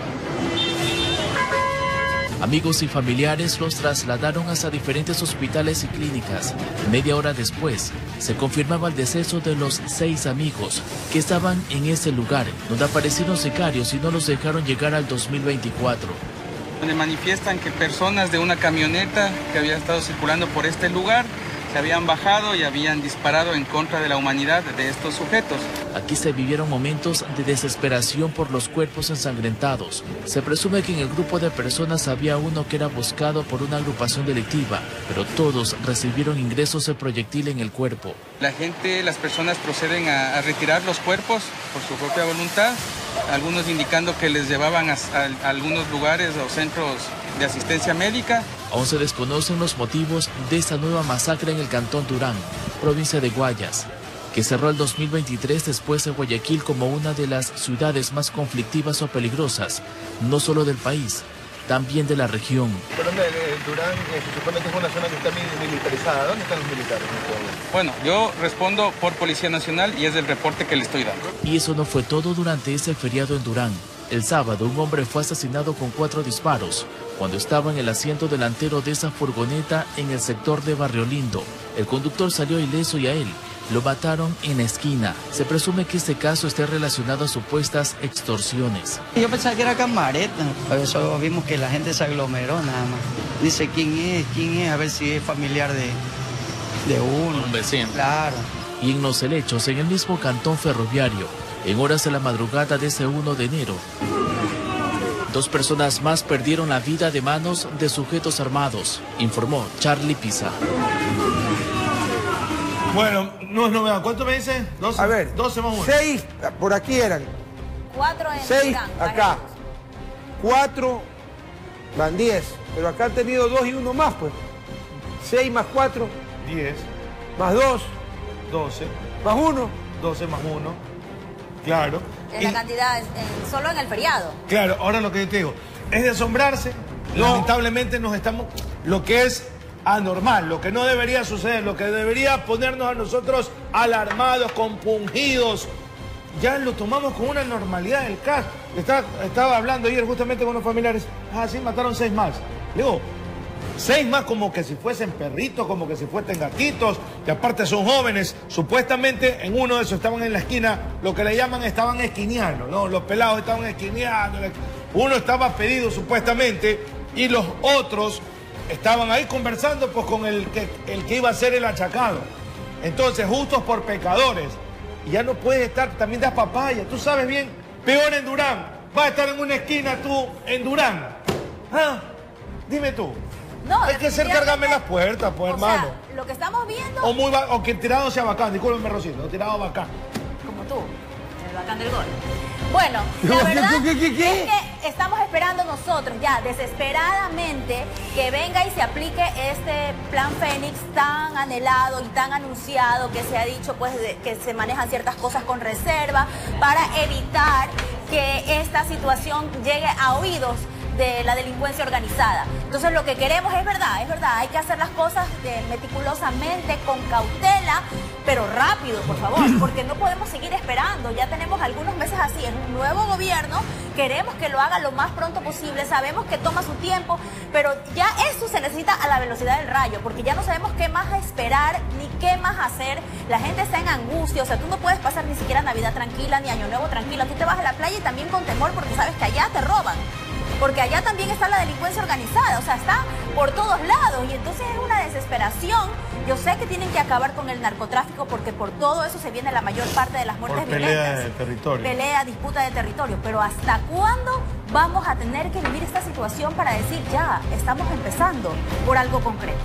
Amigos y familiares los trasladaron hasta diferentes hospitales y clínicas. Media hora después, se confirmaba el deceso de los seis amigos que estaban en ese lugar, donde aparecieron sicarios y no los dejaron llegar al dos mil veinticuatro. Donde manifiestan que personas de una camioneta que había estado circulando por este lugar se habían bajado y habían disparado en contra de la humanidad de estos sujetos. Aquí se vivieron momentos de desesperación por los cuerpos ensangrentados. Se presume que en el grupo de personas había uno que era buscado por una agrupación delictiva, pero todos recibieron ingresos de proyectil en el cuerpo. La gente, las personas proceden a, a retirar los cuerpos por su propia voluntad, algunos indicando que les llevaban a, a, a algunos lugares o centros de asistencia médica. Aún se desconocen los motivos de esta nueva masacre en el Cantón Durán, provincia de Guayas, que cerró el dos mil veintitrés después de Guayaquil como una de las ciudades más conflictivas o peligrosas, no solo del país, también de la región. Pero eh, Durán eh, se supone que es una zona que está militarizada. ¿Dónde están los militares? Bueno, yo respondo por Policía Nacional y es el reporte que le estoy dando. Y eso no fue todo durante ese feriado en Durán. El sábado, un hombre fue asesinado con cuatro disparos cuando estaba en el asiento delantero de esa furgoneta en el sector de Barrio Lindo. El conductor salió ileso y a él lo mataron en la esquina. Se presume que este caso esté relacionado a supuestas extorsiones. Yo pensaba que era camareta, por eso vimos que la gente se aglomeró nada más. Dice quién es, quién es, a ver si es familiar de, de uno. Un vecino. Claro. Y en los helechos, en el mismo cantón ferroviario, en horas de la madrugada de ese uno de enero, dos personas más perdieron la vida de manos de sujetos armados, informó Charlie Pisa. Bueno, no es novedad. ¿Cuánto me dice? doce. A ver, doce más uno. seis por aquí eran. Cuatro en Seis Durán, acá. parejos. Cuatro van diez. Pero acá han tenido dos y uno más, pues. Seis más cuatro. Diez. Más dos. Doce. Más uno. Doce más uno. Claro. Es Y- la cantidad, en- solo en el feriado. Claro, ahora lo que yo te digo, es de asombrarse. Lamentablemente nos estamos, lo que es anormal, lo que no debería suceder, lo que debería ponernos a nosotros alarmados, compungidos, ya lo tomamos con una normalidad del caso. Estaba, estaba hablando ayer justamente con unos familiares, ah, sí, mataron seis más. Digo, Seis más como que si fuesen perritos, como que si fuesen gatitos, que aparte son jóvenes. Supuestamente en uno de esos estaban en la esquina, lo que le llaman estaban esquineando, ¿no? Los pelados estaban esquineando. Uno estaba pedido supuestamente y los otros estaban ahí conversando pues con el que, el que iba a ser el achacado. Entonces, justos por pecadores. Y ya no puedes estar, también das papaya. Tú sabes bien, peor en Durán. Vas a estar en una esquina tú, en Durán. ¿Ah? Dime tú. No, hay que ser cargarme las puertas, pues, o hermano. Sea, lo que estamos viendo... O, muy o que tirado sea bacán, discúlpeme, Rosito, tirado bacán. Como tú, el bacán del gol. Bueno, la verdad ¿Qué, qué, qué? es que estamos esperando nosotros ya desesperadamente que venga y se aplique este plan Fénix tan anhelado y tan anunciado, que se ha dicho pues de, que se manejan ciertas cosas con reserva para evitar que esta situación llegue a oídos de la delincuencia organizada. Entonces lo que queremos es verdad, es verdad, hay que hacer las cosas de, meticulosamente, con cautela, pero rápido, por favor, porque no podemos seguir esperando. Ya tenemos algunos meses así, es un nuevo gobierno, queremos que lo haga lo más pronto posible, sabemos que toma su tiempo, pero ya eso se necesita a la velocidad del rayo, porque ya no sabemos qué más esperar ni qué más hacer. La gente está en angustia, o sea, tú no puedes pasar ni siquiera Navidad tranquila, ni Año Nuevo tranquila, tú te vas a la playa y también con temor porque sabes que allá te roban. Porque allá también está la delincuencia organizada, o sea, está por todos lados y entonces es una desesperación. Yo sé que tienen que acabar con el narcotráfico porque por todo eso se viene la mayor parte de las muertes por pelea violentas. de territorio. Pelea, disputa de territorio. Pero ¿hasta cuándo vamos a tener que vivir esta situación para decir ya, estamos empezando por algo concreto?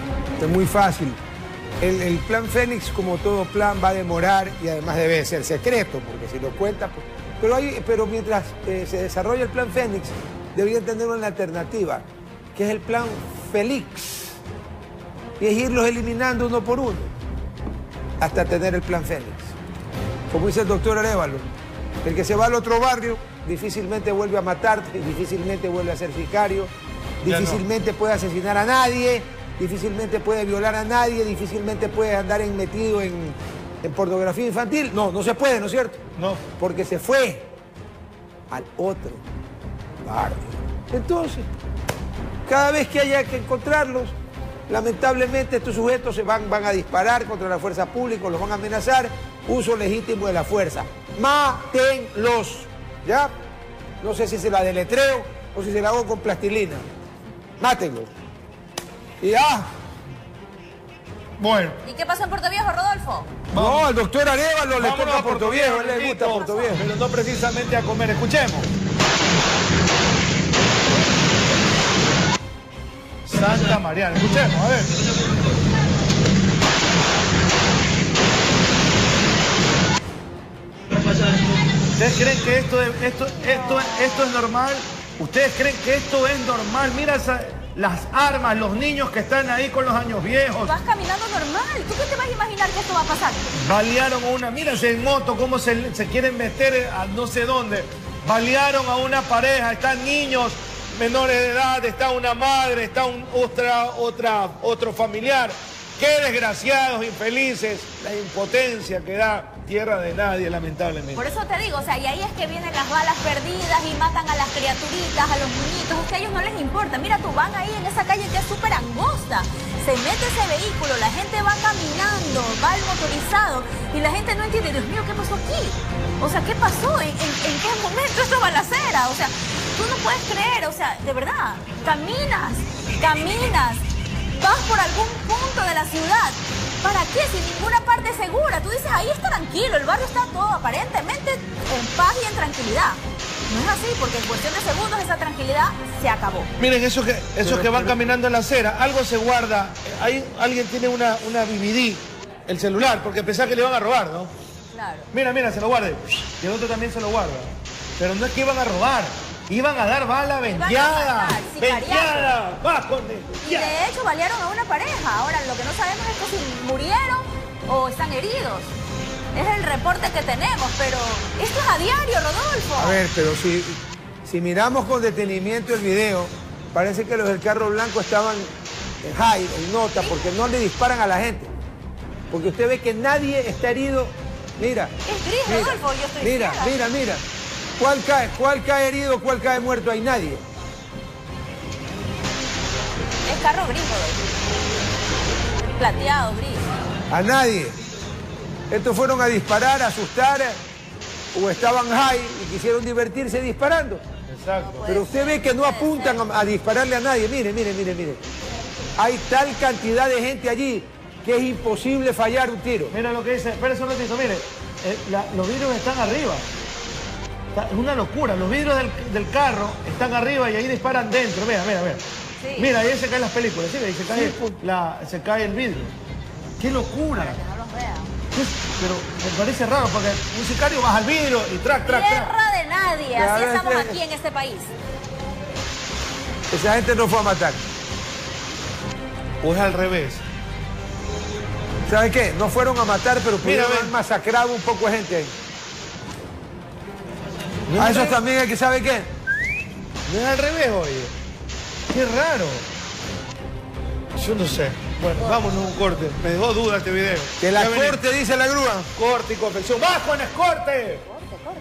Es muy fácil. El, el plan Fénix, como todo plan, va a demorar y además debe ser secreto, porque si lo cuenta... Pues, pero, hay, pero mientras eh, se desarrolla el plan Fénix, deberían tener una alternativa, que es el plan Félix. Y es irlos eliminando uno por uno, hasta tener el plan Fénix. Como dice el doctor Arévalo, el que se va al otro barrio difícilmente vuelve a matarte, difícilmente vuelve a ser sicario, difícilmente puede asesinar a nadie, difícilmente puede violar a nadie, difícilmente puede andar en, metido en, en pornografía infantil. No, no se puede, ¿no es cierto? No. Porque se fue al otro barrio. Entonces, cada vez que haya que encontrarlos, lamentablemente estos sujetos se van, van a disparar contra la fuerza pública, los van a amenazar, uso legítimo de la fuerza. Mátenlos, ¿ya? No sé si se la deletreo o si se la hago con plastilina. Mátenlos. Y ya. Bueno. ¿Y qué pasó en Puerto Viejo, Rodolfo? No, al doctor Arévalo le toca a Puerto Viejo, le gusta Puerto Viejo. Pero no precisamente a comer, escuchemos. Santa Mariana, escuchemos, a ver. ¿Ustedes creen que esto es, esto, esto, esto es normal? ¿Ustedes creen que esto es normal? Mira esa, las armas, los niños que están ahí con los años viejos. Vas caminando normal. ¿Tú qué te vas a imaginar que esto va a pasar? Balearon a una, mírense en moto cómo se, se quieren meter a no sé dónde. Balearon a una pareja, están niños menores de edad, está una madre, está un, otra, otra, otro familiar. Qué desgraciados, infelices, la impotencia que da tierra de nadie, lamentablemente. Por eso te digo, o sea, y ahí es que vienen las balas perdidas y matan a las criaturitas, a los niñitos, es que a ellos no les importa. Mira, tú van ahí en esa calle que es súper angosta, se mete ese vehículo, la gente va caminando, va el motorizado, y la gente no entiende, Dios mío, ¿qué pasó aquí? O sea, ¿qué pasó? ¿En, en, en qué momento esto balacera? O sea, tú no puedes creer, o sea, de verdad, caminas, caminas, vas por algún punto de la ciudad. ¿Para qué? Si ninguna parte es segura. Tú dices, ahí está tranquilo, el barrio está todo aparentemente en paz y en tranquilidad. No es así, porque en cuestión de segundos esa tranquilidad se acabó. Miren, esos que, esos que van caminando en la acera, algo se guarda. Ahí alguien tiene una, una B B D, el celular, porque pensaba que le iban a robar, ¿no? Claro. Mira, mira, se lo guarde. Y el otro también se lo guarda. Pero no es que iban a robar. Iban a dar bala venteada, venteada, va con él. Y de hecho balearon a una pareja. Ahora lo que no sabemos es que si murieron o están heridos. Es el reporte que tenemos, pero esto es a diario, Rodolfo. A ver, pero si, si miramos con detenimiento el video, parece que los del carro blanco estaban en high, en nota, porque no le disparan a la gente. Porque usted ve que nadie está herido. Mira. Es gris, mira, Rodolfo, yo estoy Mira, ciega. mira, mira. ¿Cuál cae? ¿Cuál cae herido? ¿Cuál cae muerto? Hay nadie. Es el carro gris, plateado, gris. A nadie. Estos fueron a disparar, a asustar, o estaban high y quisieron divertirse disparando. Exacto. Pero usted ve que no apuntan a, a dispararle a nadie. Mire, mire, mire, mire. Hay tal cantidad de gente allí que es imposible fallar un tiro. Mira lo que dice, espérese un ratito, mire, eh, la, los vidrios están arriba. Está, es una locura, los vidrios del, del carro están arriba y ahí disparan dentro. Mira, mira, mira. Sí. Mira, ahí se caen las películas, ¿sí? Ahí se cae, sí. la, se cae el vidrio. ¡Qué locura! Para que no los vean. Pero me parece raro porque un sicario baja el vidrio y track, track, track. Tierra de nadie, así estamos aquí en este país. Esa gente no fue a matar. O es al revés. ¿Saben qué? No fueron a matar, pero pudieron Mira, haber masacrado un poco de gente ahí. ¿No A esos también hay que, ¿sabe qué? No es al revés, oye. Qué raro. Yo no sé. Bueno, vámonos a un corte. Me dejó duda este video. Que la Ya corte, dice la grúa. Corte y confección. ¡Bajo en escorte! Corte, corte.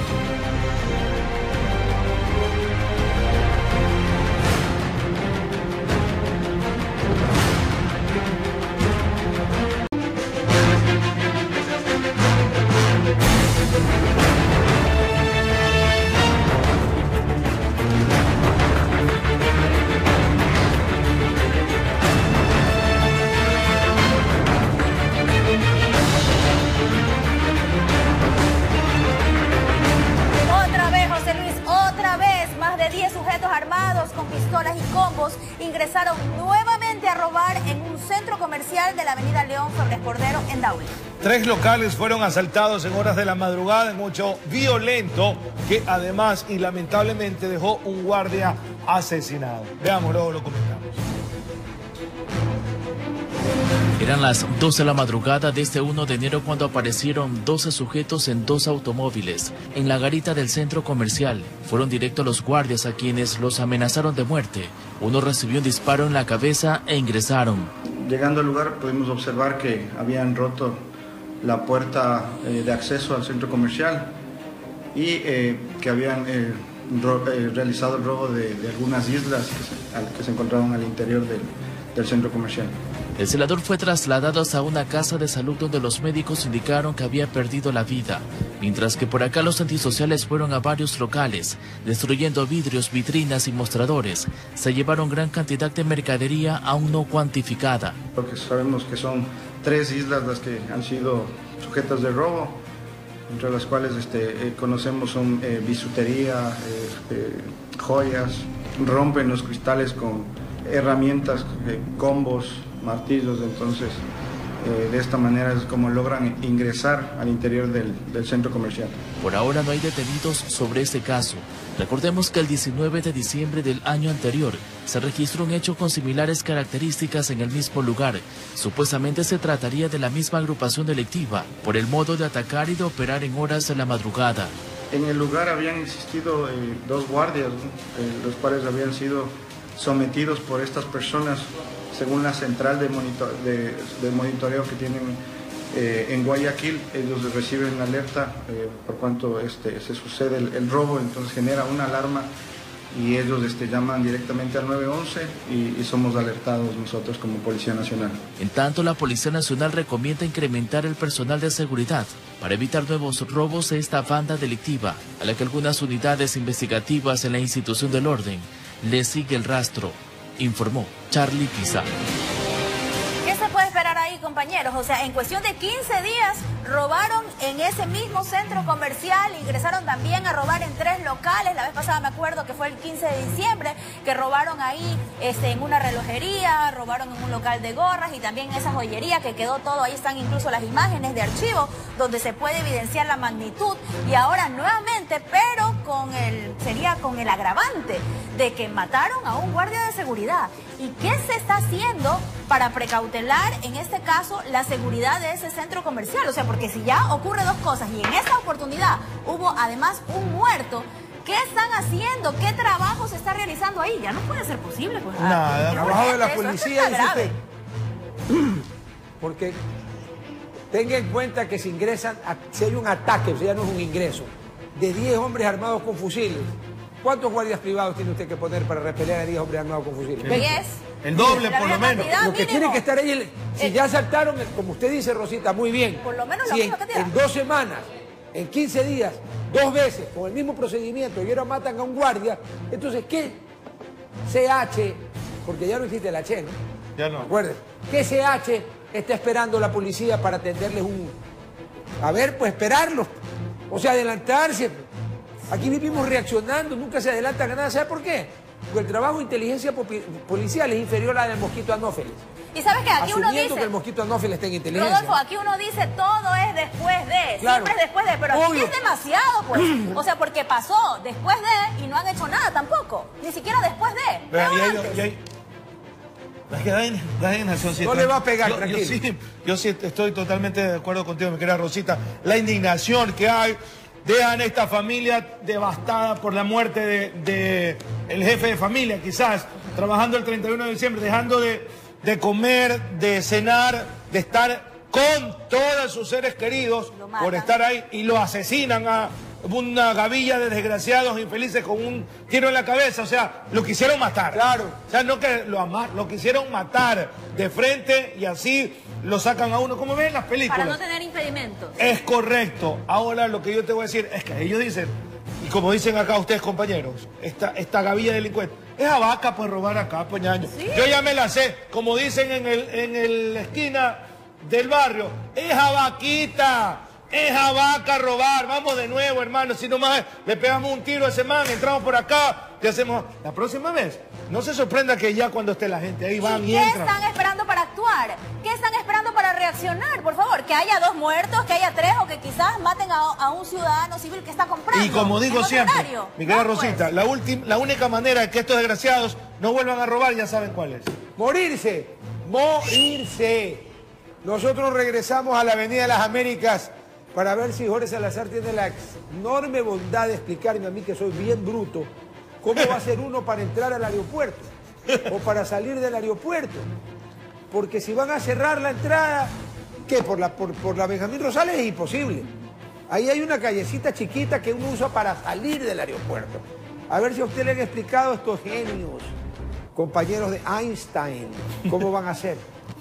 Armados con pistolas y combos ingresaron nuevamente a robar en un centro comercial de la avenida León Febres Cordero en Daule. Tres locales fueron asaltados en horas de la madrugada en un hecho violento que además y lamentablemente dejó un guardia asesinado. Veamos, luego lo comentamos. Eran las dos de la madrugada de este uno de enero cuando aparecieron doce sujetos en dos automóviles en la garita del centro comercial. Fueron directos los guardias a quienes los amenazaron de muerte. Uno recibió un disparo en la cabeza e ingresaron. Llegando al lugar pudimos observar que habían roto la puerta eh, de acceso al centro comercial y eh, que habían eh, ro eh, realizado el robo de, de algunas islas que se, al, que se encontraban al interior del, del centro comercial. El celador fue trasladado hasta una casa de salud donde los médicos indicaron que había perdido la vida, mientras que por acá los antisociales fueron a varios locales, destruyendo vidrios, vitrinas y mostradores. Se llevaron gran cantidad de mercadería aún no cuantificada. Porque sabemos que son tres islas las que han sido sujetas de robo, entre las cuales este, eh, conocemos son eh, bisutería, eh, eh, joyas, rompen los cristales con herramientas, eh, combos, martillos, entonces eh, de esta manera es como logran ingresar al interior del, del centro comercial. Por ahora no hay detenidos sobre este caso. Recordemos que el diecinueve de diciembre del año anterior se registró un hecho con similares características en el mismo lugar. Supuestamente se trataría de la misma agrupación delictiva por el modo de atacar y de operar en horas de la madrugada. En el lugar habían existido eh, dos guardias, ¿no? eh, los cuales habían sido sometidos por estas personas según la central de, monitor, de, de monitoreo que tienen eh, en Guayaquil. Ellos reciben alerta eh, por cuanto este, se sucede el, el robo, entonces genera una alarma y ellos este, llaman directamente al nueve once y, y somos alertados nosotros como Policía Nacional. En tanto, la Policía Nacional recomienda incrementar el personal de seguridad para evitar nuevos robos de esta banda delictiva, a la que algunas unidades investigativas en la institución del orden le sigue el rastro, informó Charlie Pizarro. ¿Qué se puede esperar ahí, compañeros? O sea, en cuestión de quince días robaron en ese mismo centro comercial, ingresaron también a robar en tres locales. La vez pasada me acuerdo que fue el quince de diciembre, que robaron ahí este, en una relojería, robaron en un local de gorras y también en esa joyería que quedó todo. Ahí están incluso las imágenes de archivo donde se puede evidenciar la magnitud. Y ahora nuevamente, pero con el, sería con el agravante de que mataron a un guardia de seguridad. ¿Y qué se está haciendo para precautelar, en este caso, la seguridad de ese centro comercial? O sea, porque si ya ocurre dos cosas y en esta oportunidad hubo además un muerto, ¿qué están haciendo? ¿Qué trabajo se está realizando ahí? Ya no puede ser posible. Pues, Nada, el trabajo de la eso, policía, eso está grave. Porque tenga en cuenta que si ingresan, a, si hay un ataque, o sea, ya no es un ingreso, de diez hombres armados con fusiles, ¿cuántos guardias privados tiene usted que poner para repeler a diez hombres armados con fusiles? diez. El doble La por lo menos. cantidad Lo que mínimo. tiene que estar ahí, el- si Eh. ya saltaron, como usted dice, Rosita, muy bien. Por lo menos la si en, misma cantidad. en dos semanas, en quince días, dos veces, con el mismo procedimiento, y ahora matan a un guardia, entonces, ¿qué C H, porque ya no existe la H, ¿no? Ya no. Recuerden, ¿qué C H está esperando la policía para atenderles un... A ver, pues esperarlos. O sea, adelantarse. Aquí vivimos reaccionando, nunca se adelantan a nada. ¿Sabe por qué? Porque el trabajo de inteligencia popi- policial es inferior al del mosquito anófeles. Y sabes que aquí uno Asumiendo dice, que el mosquito anófeles tenga inteligencia. Rodolfo, aquí uno dice todo es después de, Claro. siempre es después de, pero aquí Obvio. es demasiado, pues. O sea, porque pasó después de y no han hecho nada tampoco. Ni siquiera después de. Vean, Pero y hay- antes. y hay- Es que da in- da indignación, sí, No tra- le va a pegar, yo, yo tranquilo. sí, yo sí estoy totalmente de acuerdo contigo, mi querida Rosita. La indignación que hay, dejan esta familia devastada por la muerte de, de el jefe de familia, quizás, trabajando el treinta y uno de diciembre, dejando de, de comer, de cenar, de estar con todos sus seres queridos Lo matan. por estar ahí y lo asesinan a una gavilla de desgraciados infelices con un tiro en la cabeza. O sea, lo quisieron matar. Claro. O sea, no que lo amar, lo quisieron matar de frente y así lo sacan a uno, como ven en las películas. Para no tener impedimentos. Es correcto. Ahora lo que yo te voy a decir es que ellos dicen, y como dicen acá ustedes compañeros, esta, esta gavilla delincuente, es a vaca pues robar acá, pues ñaño. ¿Sí? Yo ya me la sé, como dicen en el, en el la esquina del barrio, es a vaquita. Es a vaca robar, vamos de nuevo, hermano. Si nomás le pegamos un tiro a ese man, entramos por acá, ¿qué hacemos? La próxima vez, no se sorprenda que ya cuando esté la gente ahí van ¿Y y qué entran. están esperando para actuar? ¿Qué están esperando para reaccionar? Por favor, que haya dos muertos, que haya tres o que quizás maten a, a un ciudadano civil que está comprando. Y como digo ¿Es otro siempre, horario? mi querida No, pues. Rosita, la, última, la única manera de que estos desgraciados no vuelvan a robar, ya saben cuál es. Morirse, morirse. Nosotros regresamos a la Avenida de las Américas para ver si Jorge Salazar tiene la enorme bondad de explicarme a mí, que soy bien bruto, cómo va a ser uno para entrar al aeropuerto o para salir del aeropuerto. Porque si van a cerrar la entrada, ¿qué? Por la, por, por la Benjamín Rosales es imposible. Ahí hay una callecita chiquita que uno usa para salir del aeropuerto. A ver si a usted le han explicado a estos genios, compañeros de Einstein, cómo van a hacer.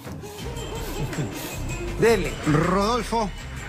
Dele. Rodolfo,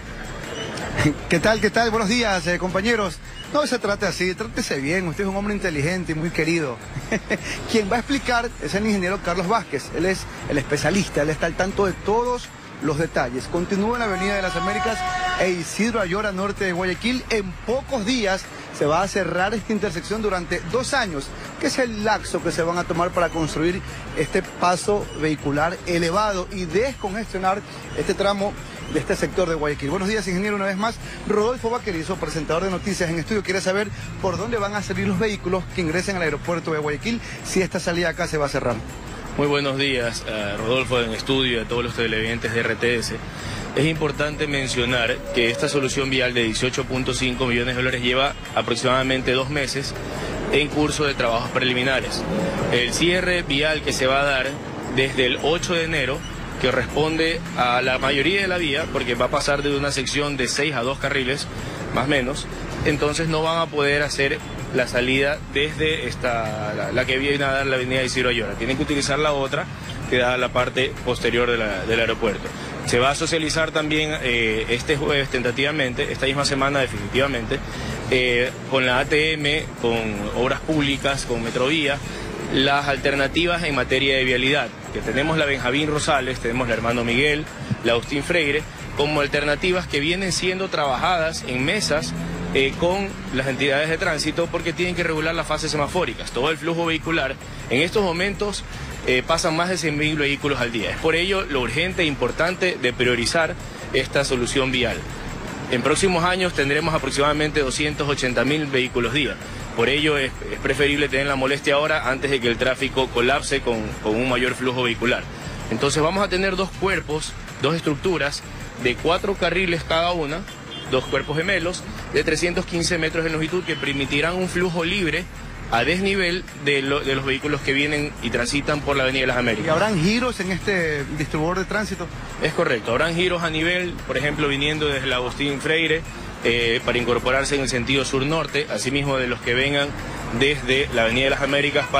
¿qué tal, qué tal? Buenos días, eh, compañeros. No se trate así, trátese bien, usted es un hombre inteligente y muy querido. Quien va a explicar es el ingeniero Carlos Vázquez, él es el especialista, él está al tanto de todos los detalles. Continúa en la Avenida de las Américas e Isidro Ayora, norte de Guayaquil. En pocos días se va a cerrar esta intersección durante dos años, que es el lapso que se van a tomar para construir este paso vehicular elevado y descongestionar este tramo de este sector de Guayaquil. Buenos días, ingeniero, una vez más. Rodolfo Vaquerizo, presentador de noticias en estudio, quiere saber por dónde van a salir los vehículos que ingresen al aeropuerto de Guayaquil, si esta salida acá se va a cerrar. Muy buenos días, uh, Rodolfo en estudio y a todos los televidentes de R T S. Es importante mencionar que esta solución vial de dieciocho punto cinco millones de dólares lleva aproximadamente dos meses en curso de trabajos preliminares. El cierre vial que se va a dar desde el ocho de enero, que responde a la mayoría de la vía, porque va a pasar de una sección de seis a dos carriles, más o menos, entonces no van a poder hacer la salida desde esta, la, la que viene a dar la avenida Isidro Ayora. Tienen que utilizar la otra que da la parte posterior de la, del aeropuerto. Se va a socializar también eh, este jueves tentativamente, esta misma semana definitivamente, eh, con la A T M, con Obras Públicas, con Metrovía, las alternativas en materia de vialidad, que tenemos la Benjamín Rosales, tenemos la Hermano Miguel, la Agustín Freire, como alternativas que vienen siendo trabajadas en mesas eh, con las entidades de tránsito, porque tienen que regular las fases semafóricas. Todo el flujo vehicular en estos momentos eh, pasan más de cien mil vehículos al día. Es por ello lo urgente e importante de priorizar esta solución vial. En próximos años tendremos aproximadamente doscientos ochenta mil vehículos día. Por ello es, es preferible tener la molestia ahora antes de que el tráfico colapse con, con un mayor flujo vehicular. Entonces vamos a tener dos cuerpos, dos estructuras de cuatro carriles cada una, dos cuerpos gemelos de trescientos quince metros de longitud que permitirán un flujo libre a desnivel de, lo, de los vehículos que vienen y transitan por la Avenida de las Américas. ¿Y habrán giros en este distribuidor de tránsito? Es correcto, habrán giros a nivel, por ejemplo, viniendo desde la Agustín Freire, eh, para incorporarse en el sentido sur-norte, asimismo de los que vengan desde la Avenida de las Américas para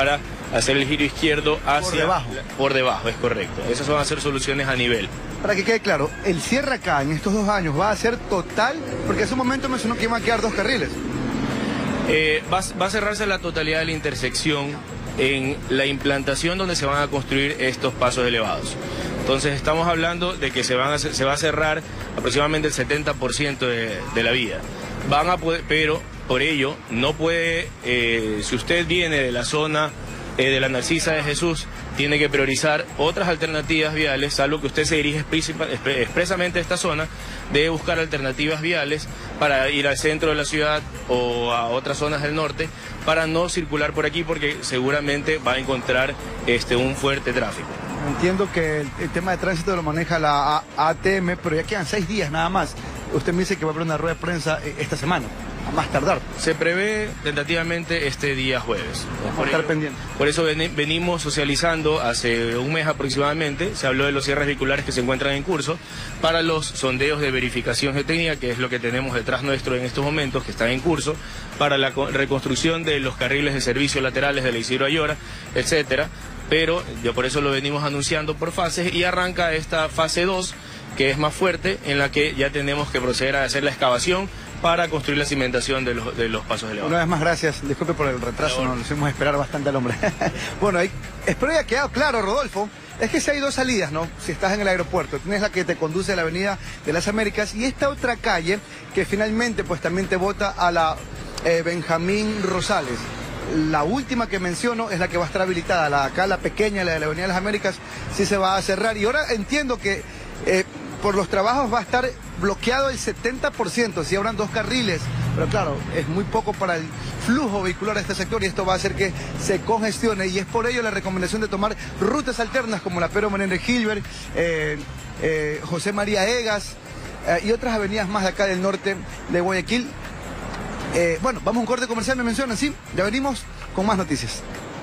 hacer el giro izquierdo hacia... Por debajo. Por debajo, es correcto. Esas van a ser soluciones a nivel. Para que quede claro, el cierre acá en estos dos años va a ser total, porque hace un momento mencionó que iban a quedar dos carriles. Eh, va, va a cerrarse la totalidad de la intersección en la implantación donde se van a construir estos pasos elevados. Entonces estamos hablando de que se, van a, se va a cerrar aproximadamente el setenta por ciento de, de la vía. Van a poder, pero por ello no puede, eh, si usted viene de la zona eh, de la Narcisa de Jesús, tiene que priorizar otras alternativas viales, salvo que usted se dirige expresamente a esta zona, debe buscar alternativas viales para ir al centro de la ciudad o a otras zonas del norte, para no circular por aquí porque seguramente va a encontrar este, un fuerte tráfico. Entiendo que el, el tema de tránsito lo maneja la A T M, pero ya quedan seis días nada más. Usted me dice que va a haber una rueda de prensa esta semana, a más tardar. Se prevé tentativamente este día jueves. Vamos a estar pendientes. Por eso ven, venimos socializando hace un mes aproximadamente, se habló de los cierres vehiculares que se encuentran en curso, para los sondeos de verificación geotécnica, que es lo que tenemos detrás nuestro en estos momentos, que están en curso, para la reconstrucción de los carriles de servicio laterales de la Isidro Ayora, etcétera. Pero yo por eso lo venimos anunciando por fases y arranca esta fase dos, que es más fuerte, en la que ya tenemos que proceder a hacer la excavación para construir la cimentación de los, de los pasos elevados. Una vez más, gracias. Disculpe por el retraso, nos hicimos esperar bastante al hombre. Bueno, ahí, espero haya quedado claro, Rodolfo. Es que si hay dos salidas, ¿no? Si estás en el aeropuerto, tienes la que te conduce a la Avenida de las Américas y esta otra calle que finalmente pues también te bota a la eh, Benjamín Rosales. La última que menciono es la que va a estar habilitada, la acá la pequeña, la de la Avenida de las Américas, sí se va a cerrar. Y ahora entiendo que eh, por los trabajos va a estar bloqueado el setenta por ciento, si habrán dos carriles, pero claro, es muy poco para el flujo vehicular de este sector y esto va a hacer que se congestione y es por ello la recomendación de tomar rutas alternas como la Pedro Menéndez Gilbert, eh, eh, José María Egas eh, y otras avenidas más de acá del norte de Guayaquil. Eh, bueno, vamos a un corte comercial, me mencionan, ¿sí? Ya venimos con más noticias.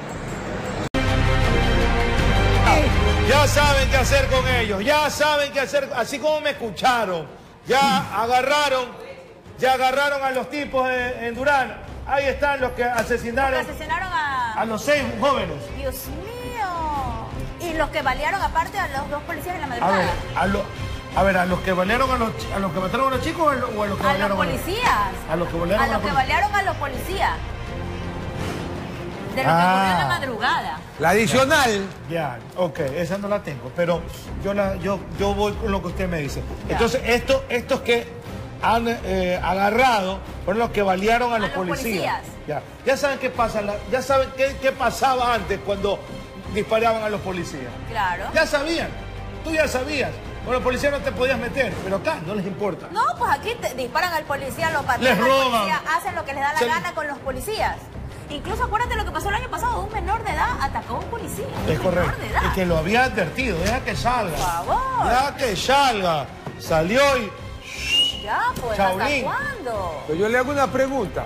Ya saben qué hacer con ellos, ya saben qué hacer, así como me escucharon, ya agarraron, ya agarraron a los tipos en, en Durán, ahí están los que asesinaron, Porque asesinaron a... a los seis jóvenes. Dios mío. Y los que balearon aparte a los dos policías en la A madrugada. ver, a, lo, a ver, a los que balearon a los, a los que mataron a los chicos o a los, o a los que A balearon los policías. A los que balearon A los a que los balearon a los policías. De lo Ah. que ocurrió en la madrugada. La adicional. Ya, ok, esa no la tengo, pero yo la, yo, yo voy con lo que usted me dice. Entonces, esto, estos que han eh, agarrado fueron los que balearon a los, los policías. policías. Ya, ya saben qué pasa, la- ya saben qué, qué pasaba antes cuando disparaban a los policías. Claro. Ya sabían, tú ya sabías. Con los policías no te podías meter, pero acá no les importa. No, pues aquí te disparan al policía, los patrullan Les al roban. policía, hacen lo que les da la Se- gana con los policías. Incluso acuérdate lo que pasó el año pasado, un menor de edad atacó a un policía. Es un correcto. menor de edad. Y que lo había advertido, deja que salga. Por favor. Deja que salga. Salió y... Ya, pues, Chaulín. ¿hasta cuándo? Pero yo le hago una pregunta.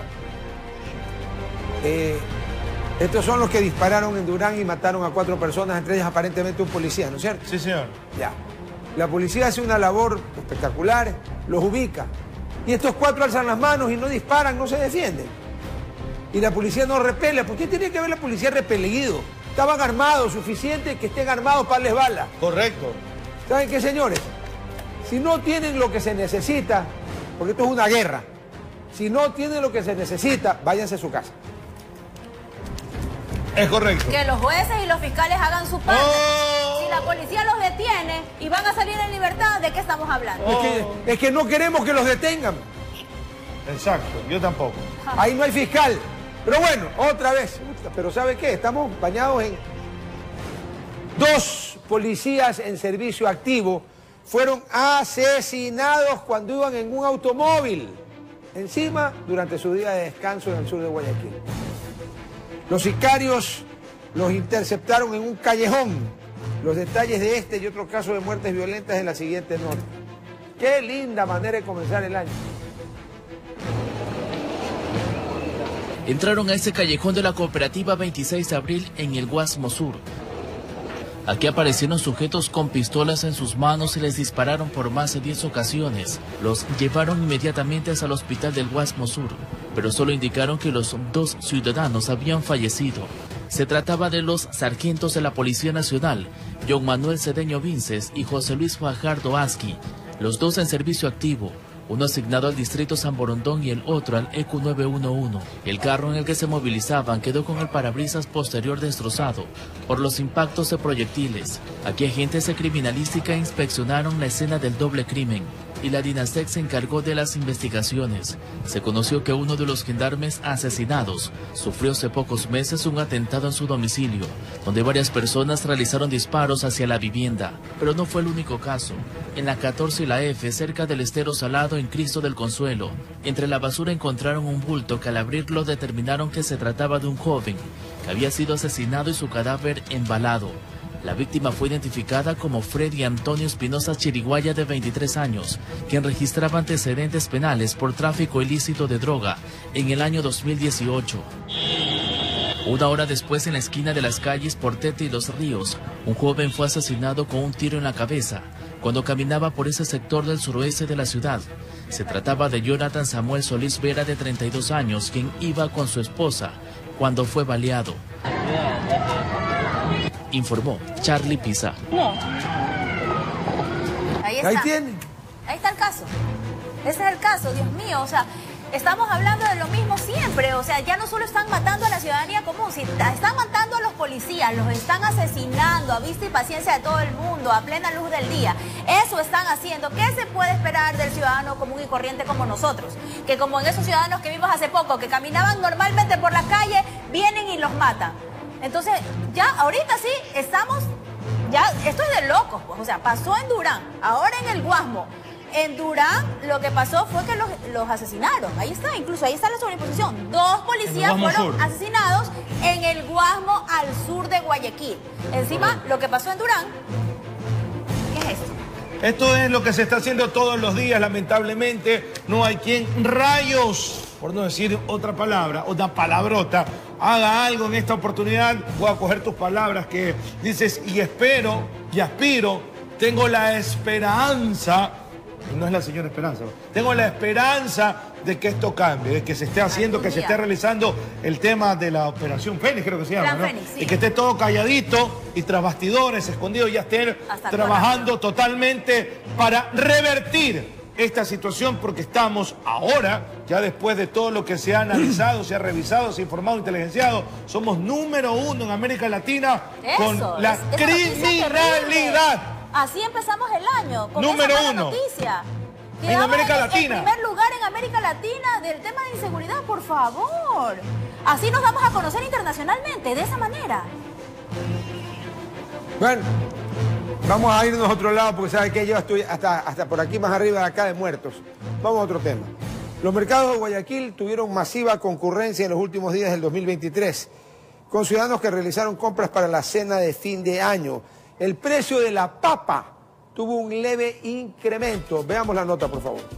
Eh, estos son los que dispararon en Durán y mataron a cuatro personas, entre ellas aparentemente un policía, ¿no es cierto? Sí, señor. Ya. La policía hace una labor espectacular, los ubica. Y estos cuatro alzan las manos y no disparan, no se defienden. Y la policía no repele. ¿Por qué tiene que ver la policía repelido? Estaban armados, suficiente que estén armados para darles balas. Correcto. ¿Saben qué, señores? Si no tienen lo que se necesita, porque esto es una guerra, si no tienen lo que se necesita, váyanse a su casa. Es correcto. Que los jueces y los fiscales hagan su parte. Oh. Si la policía los detiene y van a salir en libertad, ¿de qué estamos hablando? Es, que, es que no queremos que los detengan. Exacto, yo tampoco. Ahí no hay fiscal. Pero bueno, otra vez. Pero ¿sabe qué? Estamos bañados en... Dos policías en servicio activo fueron asesinados cuando iban en un automóvil. Encima, durante su día de descanso en el sur de Guayaquil. Los sicarios los interceptaron en un callejón. Los detalles de este y otro caso de muertes violentas en la siguiente nota. Qué linda manera de comenzar el año. Entraron a ese callejón de la cooperativa veintiséis de abril en el Guasmo Sur. Aquí aparecieron sujetos con pistolas en sus manos y les dispararon por más de diez ocasiones. Los llevaron inmediatamente hasta el hospital del Guasmo Sur, pero solo indicaron que los dos ciudadanos habían fallecido. Se trataba de los sargentos de la Policía Nacional, John Manuel Cedeño Vinces y José Luis Fajardo Asqui, los dos en servicio activo, uno asignado al distrito San Borondón y el otro al E Q nueve uno uno. El carro en el que se movilizaban quedó con el parabrisas posterior destrozado por los impactos de proyectiles. Aquí agentes de criminalística inspeccionaron la escena del doble crimen y la DINASEC se encargó de las investigaciones. Se conoció que uno de los gendarmes asesinados sufrió hace pocos meses un atentado en su domicilio, donde varias personas realizaron disparos hacia la vivienda. Pero no fue el único caso. En la catorce y la F, cerca del Estero Salado en Cristo del Consuelo, entre la basura encontraron un bulto que al abrirlo determinaron que se trataba de un joven que había sido asesinado y su cadáver embalado. La víctima fue identificada como Freddy Antonio Espinosa Chiriguaya, de veintitrés años, quien registraba antecedentes penales por tráfico ilícito de droga en el año dos mil dieciocho. Una hora después, en la esquina de las calles Portete y Los Ríos, un joven fue asesinado con un tiro en la cabeza cuando caminaba por ese sector del suroeste de la ciudad. Se trataba de Jonathan Samuel Solís Vera, de treinta y dos años, quien iba con su esposa cuando fue baleado. Informó Charlie Pisa. No. Ahí está. Ahí tiene. Ahí está el caso. Ese es el caso, Dios mío. O sea, estamos hablando de lo mismo siempre. O sea, ya no solo están matando a la ciudadanía común, si están matando a los policías, los están asesinando a vista y paciencia de todo el mundo, a plena luz del día. Eso están haciendo. ¿Qué se puede esperar del ciudadano común y corriente como nosotros? Que como en esos ciudadanos que vimos hace poco, que caminaban normalmente por la calle, vienen y los matan. Entonces, ya ahorita sí estamos, ya esto es de locos, pues. O sea, pasó en Durán, ahora en el Guasmo. En Durán lo que pasó fue que los, los asesinaron. Ahí está, incluso ahí está la sobreimposición. Dos policías fueron sur. asesinados en el Guasmo, al sur de Guayaquil. Encima, lo que pasó en Durán, ¿qué es esto? Esto es lo que se está haciendo todos los días, lamentablemente. No hay quien rayos, por no decir otra palabra, otra palabrota, haga algo en esta oportunidad. Voy a coger tus palabras que dices, y espero, y aspiro, tengo la esperanza, no es la señora Esperanza, tengo la esperanza de que esto cambie, de que se esté haciendo, que se esté realizando el tema de la Operación Fénix, creo que se llama, ¿no? Fénix, sí. Y que esté todo calladito y tras bastidores, escondido, ya estén Hasta trabajando totalmente para revertir esta situación, porque estamos ahora, ya después de todo lo que se ha analizado, se ha revisado, se ha informado, inteligenciado, somos número uno en América Latina Eso, con la es, criminalidad. Así empezamos el año, con número esa mala uno noticia. en América en, Latina. En primer lugar en América Latina del tema de inseguridad, por favor. Así nos vamos a conocer internacionalmente, de esa manera. Bueno, vamos a irnos a otro lado porque sabe que yo estoy hasta, hasta por aquí más arriba de acá de muertos. Vamos a otro tema. Los mercados de Guayaquil tuvieron masiva concurrencia en los últimos días del dos mil veintitrés, con ciudadanos que realizaron compras para la cena de fin de año. El precio de la papa tuvo un leve incremento. Veamos la nota, por favor.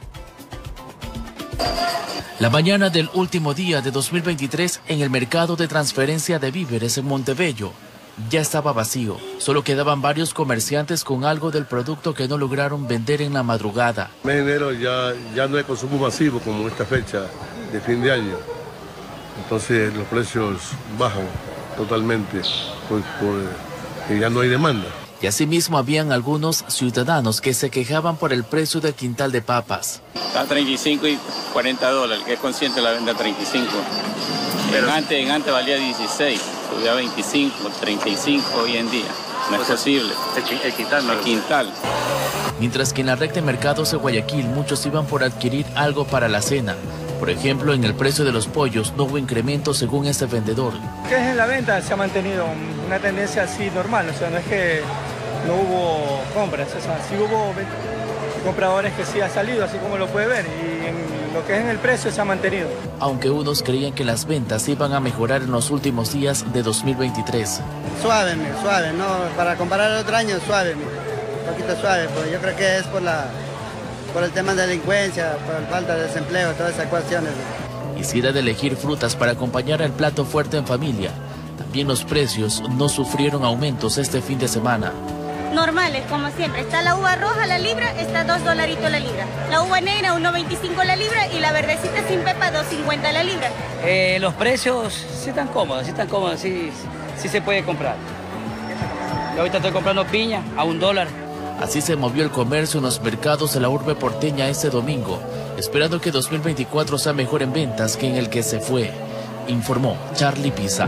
La mañana del último día de dos mil veintitrés en el mercado de transferencia de víveres en Montebello ya estaba vacío. Solo quedaban varios comerciantes con algo del producto que no lograron vender en la madrugada. En enero ya, ya no hay consumo masivo como en esta fecha de fin de año. Entonces los precios bajan totalmente por, por, ya no hay demanda. Y asimismo habían algunos ciudadanos que se quejaban por el precio del quintal de papas. Está a treinta y cinco y cuarenta dólares, que es consciente la venta a treinta y cinco. Pero en antes, en antes valía dieciséis, subió a veinticinco, treinta y cinco hoy en día. No es posible. El, el quintal no. El quintal. Mientras que en la red de mercados de Guayaquil muchos iban por adquirir algo para la cena. Por ejemplo, en el precio de los pollos no hubo incremento según este vendedor. Que en la venta se ha mantenido una tendencia así normal, o sea, no es que no hubo compras, o sea, sí hubo compradores que sí ha salido, así como lo puede ver, y en lo que es en el precio se ha mantenido. Aunque unos creían que las ventas iban a mejorar en los últimos días de dos mil veintitrés. Suave, suave, no, para comparar el otro año, suave, un poquito suave, porque yo creo que es por la... por el tema de delincuencia, por la falta de desempleo, todas esas cuestiones. Y si era de elegir frutas para acompañar el plato fuerte en familia, también los precios no sufrieron aumentos este fin de semana. normales, como siempre. Está la uva roja la libra, está dos dolaritos la libra. La uva negra, uno veinticinco la libra y la verdecita sin pepa, dos cincuenta la libra. Eh, los precios sí están cómodos, sí están cómodos, sí, sí se puede comprar. Yo ahorita estoy comprando piña a un dólar. Así se movió el comercio en los mercados de la urbe porteña este domingo, esperando que dos mil veinticuatro sea mejor en ventas que en el que se fue, informó Charlie Pisa.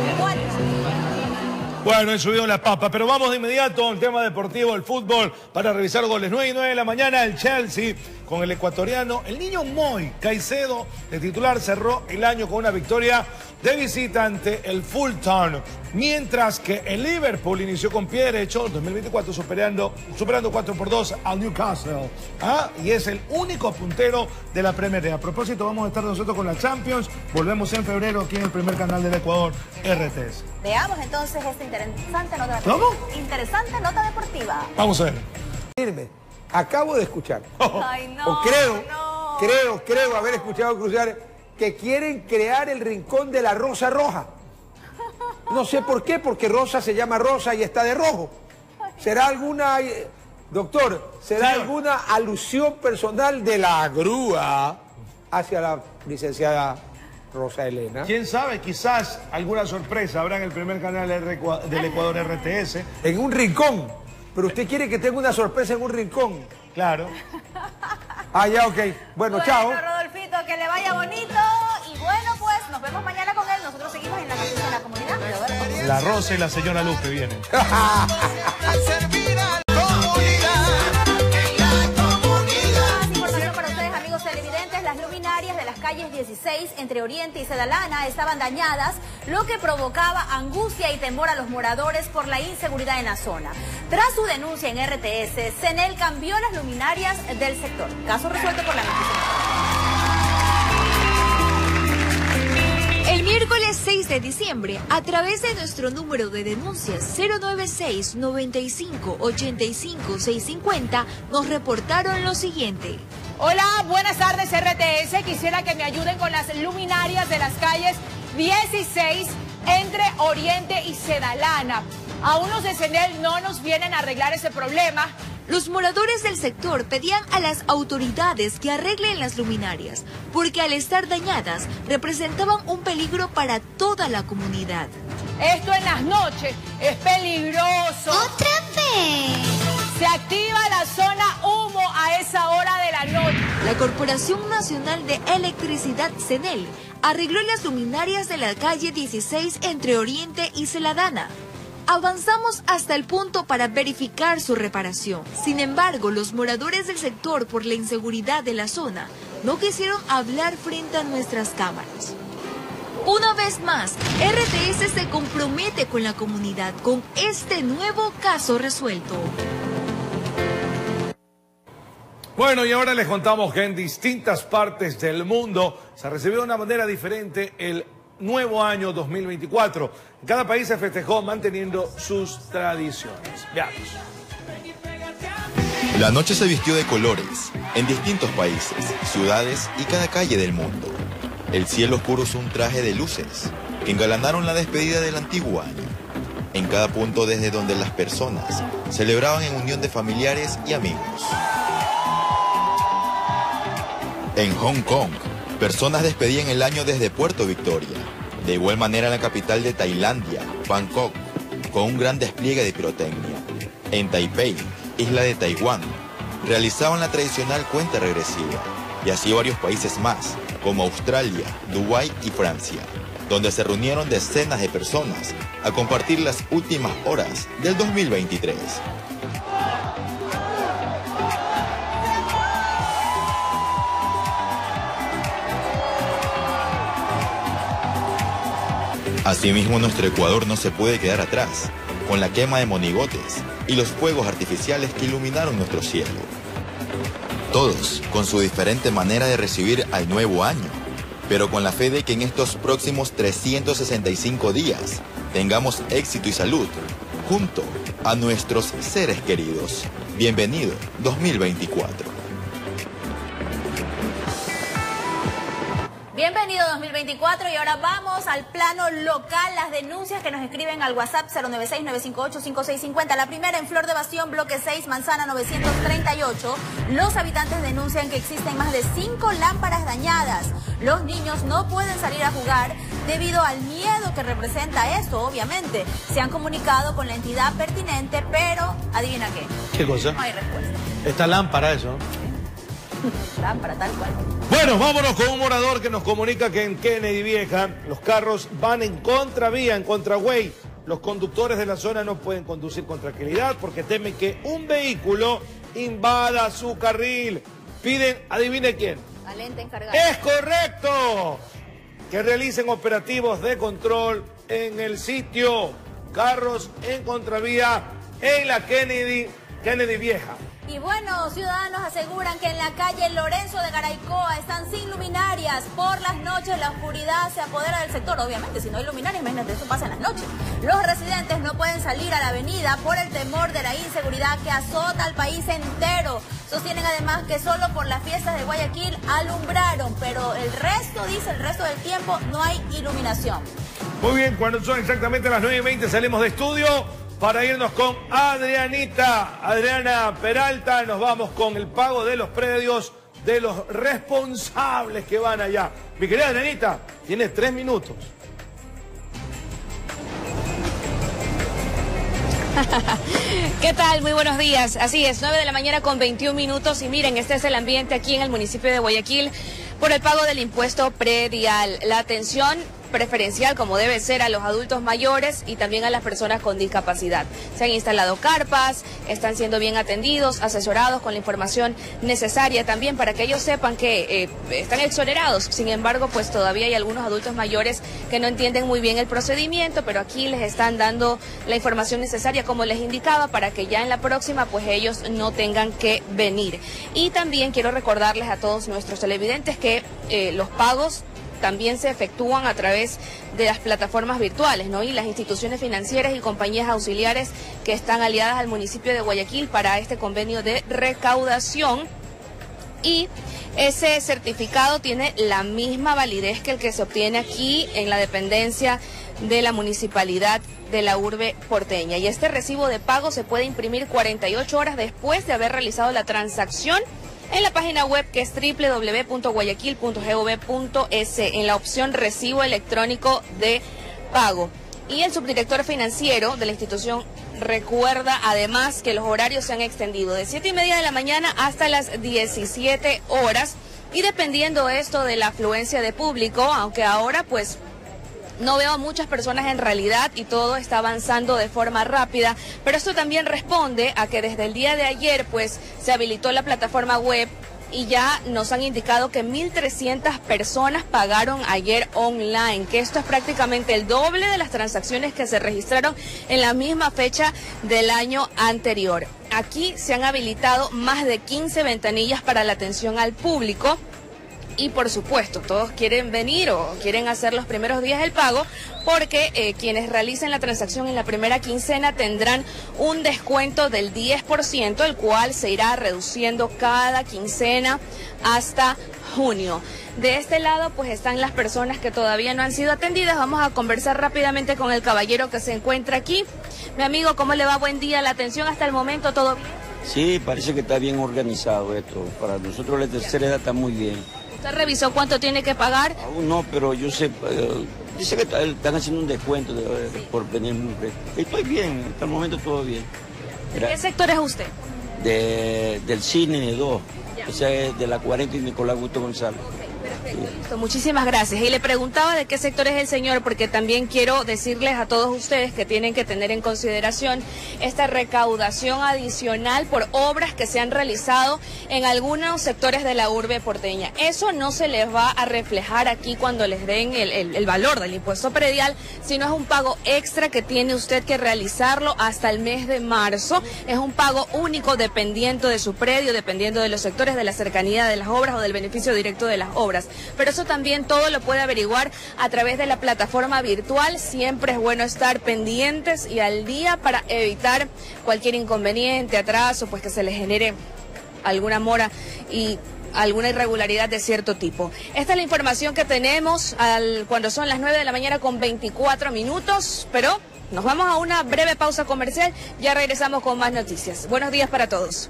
Bueno, he subido la papa, pero vamos de inmediato al tema deportivo, el fútbol, para revisar goles. nueve y nueve de la mañana, el Chelsea con el ecuatoriano, el niño Moy Caicedo, de titular, cerró el año con una victoria de visita ante el Fulham, mientras que el Liverpool inició con pie derecho dos mil veinticuatro superando, superando cuatro por dos al Newcastle, ¿ah? Y es el único puntero de la Premier League. A propósito, vamos a estar nosotros con la Champions, volvemos en febrero aquí en el primer canal del Ecuador, R T S. Veamos entonces esta interesante nota ¿Cómo? deportiva. Interesante nota deportiva. Vamos a ver. Irme, acabo de escuchar, Ay, no, o creo, no. creo, creo haber escuchado cruzar que quieren crear el rincón de la Rosa Roja. No sé por qué, porque Rosa se llama Rosa y está de rojo. ¿Será alguna, eh, doctor, será Señor. alguna alusión personal de la grúa hacia la licenciada Rosa Elena? ¿Quién sabe? Quizás alguna sorpresa habrá en el primer canal del Ecuador R T S. En un rincón. Pero usted quiere que tenga una sorpresa en un rincón. Claro. Ah, ya, ok. Bueno, Bueno, chao. Rodolfito, que le vaya bonito. Y bueno, pues nos vemos mañana con él. Nosotros seguimos en la noticia de la comunidad. La Rosa y la señora Lupe vienen. Información para ustedes, amigos televidentes. Las luminarias de las calles dieciséis entre Oriente y Sedalana estaban dañadas, lo que provocaba angustia y temor a los moradores por la inseguridad en la zona. Tras su denuncia en R T S, CENEL cambió las luminarias del sector. Caso resuelto por la noticia. El miércoles seis de diciembre, a través de nuestro número de denuncias cero nueve seis, noventa y cinco, ochenta y cinco, seiscientos cincuenta, nos reportaron lo siguiente. Hola, buenas tardes R T S. Quisiera que me ayuden con las luminarias de las calles dieciséis entre Oriente y Sedalana. Aún los de CENEL no nos vienen a arreglar ese problema. Los moradores del sector pedían a las autoridades que arreglen las luminarias, porque al estar dañadas representaban un peligro para toda la comunidad. Esto en las noches es peligroso. ¡Otra vez! Se activa la zona humo a esa hora de la noche. La Corporación Nacional de Electricidad CENEL arregló las luminarias de la calle dieciséis entre Oriente y Sedalana. Avanzamos hasta el punto para verificar su reparación. Sin embargo, los moradores del sector, por la inseguridad de la zona, no quisieron hablar frente a nuestras cámaras. Una vez más, R T S se compromete con la comunidad con este nuevo caso resuelto. Bueno, y ahora les contamos que en distintas partes del mundo se recibió de una manera diferente el nuevo año dos mil veinticuatro. En cada país se festejó manteniendo sus tradiciones. Veamos. La noche se vistió de colores en distintos países, ciudades y cada calle del mundo. El cielo oscuro usó un traje de luces que engalanaron la despedida del antiguo año. En cada punto desde donde las personas celebraban en unión de familiares y amigos. En Hong Kong, personas despedían el año desde Puerto Victoria. De igual manera en la capital de Tailandia, Bangkok, con un gran despliegue de pirotecnia. En Taipei, isla de Taiwán, realizaban la tradicional cuenta regresiva. Y así varios países más, como Australia, Dubái y Francia, donde se reunieron decenas de personas a compartir las últimas horas del dos mil veintitrés. Asimismo, nuestro Ecuador no se puede quedar atrás, con la quema de monigotes y los fuegos artificiales que iluminaron nuestro cielo. Todos con su diferente manera de recibir al nuevo año, pero con la fe de que en estos próximos trescientos sesenta y cinco días tengamos éxito y salud, junto a nuestros seres queridos. Bienvenido dos mil veinticuatro. Bienvenido dos mil veinticuatro y ahora vamos al plano local, las denuncias que nos escriben al WhatsApp cero nueve seis, nueve cinco ocho, cinco seis cinco cero. La primera en Flor de Bastión, bloque seis, Manzana novecientos treinta y ocho. Los habitantes denuncian que existen más de cinco lámparas dañadas. Los niños no pueden salir a jugar debido al miedo que representa esto, obviamente. Se han comunicado con la entidad pertinente, pero adivina qué. ¿Qué cosa? No hay respuesta. Esta lámpara, eso. Lámpara, tal cual. Bueno, vámonos con un morador que nos comunica que en Kennedy Vieja los carros van en contravía, en contraway. Los conductores de la zona no pueden conducir con tranquilidad porque temen que un vehículo invada su carril. Piden, adivine quién. Al ente encargada. ¡Es correcto! Que realicen operativos de control en el sitio. Carros en contravía en la Kennedy, Kennedy Vieja. Y bueno, ciudadanos aseguran que en la calle Lorenzo de Garaycoa están sin luminarias. Por las noches la oscuridad se apodera del sector. Obviamente, si no hay luminarias, imagínate, eso pasa en las noches. Los residentes no pueden salir a la avenida por el temor de la inseguridad que azota al país entero. Sostienen además que solo por las fiestas de Guayaquil alumbraron, pero el resto, dice, el resto del tiempo no hay iluminación. Muy bien, cuando son exactamente las nueve y veinte salimos de estudio para irnos con Adrianita, Adriana Peralta. Nos vamos con el pago de los predios de los responsables que van allá. Mi querida Adrianita, tienes tres minutos. ¿Qué tal? Muy buenos días. Así es, nueve de la mañana con veintiún minutos y miren, este es el ambiente aquí en el municipio de Guayaquil por el pago del impuesto predial. La atención preferencial, como debe ser, a los adultos mayores y también a las personas con discapacidad. Se han instalado carpas, están siendo bien atendidos, asesorados con la información necesaria también para que ellos sepan que eh, están exonerados. Sin embargo, pues todavía hay algunos adultos mayores que no entienden muy bien el procedimiento, pero aquí les están dando la información necesaria, como les indicaba, para que ya en la próxima pues ellos no tengan que venir. Y también quiero recordarles a todos nuestros televidentes que eh, los pagos también se efectúan a través de las plataformas virtuales, ¿no? Y las instituciones financieras y compañías auxiliares que están aliadas al municipio de Guayaquil para este convenio de recaudación. Y ese certificado tiene la misma validez que el que se obtiene aquí en la dependencia de la municipalidad de la urbe porteña. Y este recibo de pago se puede imprimir cuarenta y ocho horas después de haber realizado la transacción en la página web, que es doble u doble u doble u punto guayaquil punto gov punto es, en la opción recibo electrónico de pago. Y el subdirector financiero de la institución recuerda además que los horarios se han extendido de siete y media de la mañana hasta las diecisiete horas, y dependiendo esto de la afluencia de público, aunque ahora pues no veo a muchas personas en realidad y todo está avanzando de forma rápida, pero esto también responde a que desde el día de ayer pues se habilitó la plataforma web y ya nos han indicado que mil trescientas personas pagaron ayer online, que esto es prácticamente el doble de las transacciones que se registraron en la misma fecha del año anterior. Aquí se han habilitado más de quince ventanillas para la atención al público. Y por supuesto, todos quieren venir o quieren hacer los primeros días del pago porque eh, quienes realicen la transacción en la primera quincena tendrán un descuento del diez por ciento, el cual se irá reduciendo cada quincena hasta junio. De este lado pues están las personas que todavía no han sido atendidas. Vamos a conversar rápidamente con el caballero que se encuentra aquí. Mi amigo, ¿cómo le va? Buen día. ¿La atención hasta el momento todo bien? Sí, parece que está bien organizado esto. Para nosotros la tercera edad está muy bien. ¿Usted revisó cuánto tiene que pagar? Aún no, pero yo sé, eh, dice que están haciendo un descuento de, sí. por venir. Estoy bien, hasta el momento todo bien. ¿De qué sector es usted? De, del cine dos, o sea, de la cuarenta y Nicolás Augusto González. Perfecto, listo, muchísimas gracias. Y le preguntaba de qué sector es el señor, porque también quiero decirles a todos ustedes que tienen que tener en consideración esta recaudación adicional por obras que se han realizado en algunos sectores de la urbe porteña. Eso no se les va a reflejar aquí cuando les den el, el, el valor del impuesto predial, sino es un pago extra que tiene usted que realizarlo hasta el mes de marzo. Es un pago único dependiendo de su predio, dependiendo de los sectores, de la cercanía de las obras o del beneficio directo de las obras. Pero eso también todo lo puede averiguar a través de la plataforma virtual. Siempre es bueno estar pendientes y al día para evitar cualquier inconveniente, atraso, pues que se les genere alguna mora y alguna irregularidad de cierto tipo. Esta es la información que tenemos al, cuando son las nueve de la mañana con veinticuatro minutos, pero nos vamos a una breve pausa comercial, ya regresamos con más noticias. Buenos días para todos.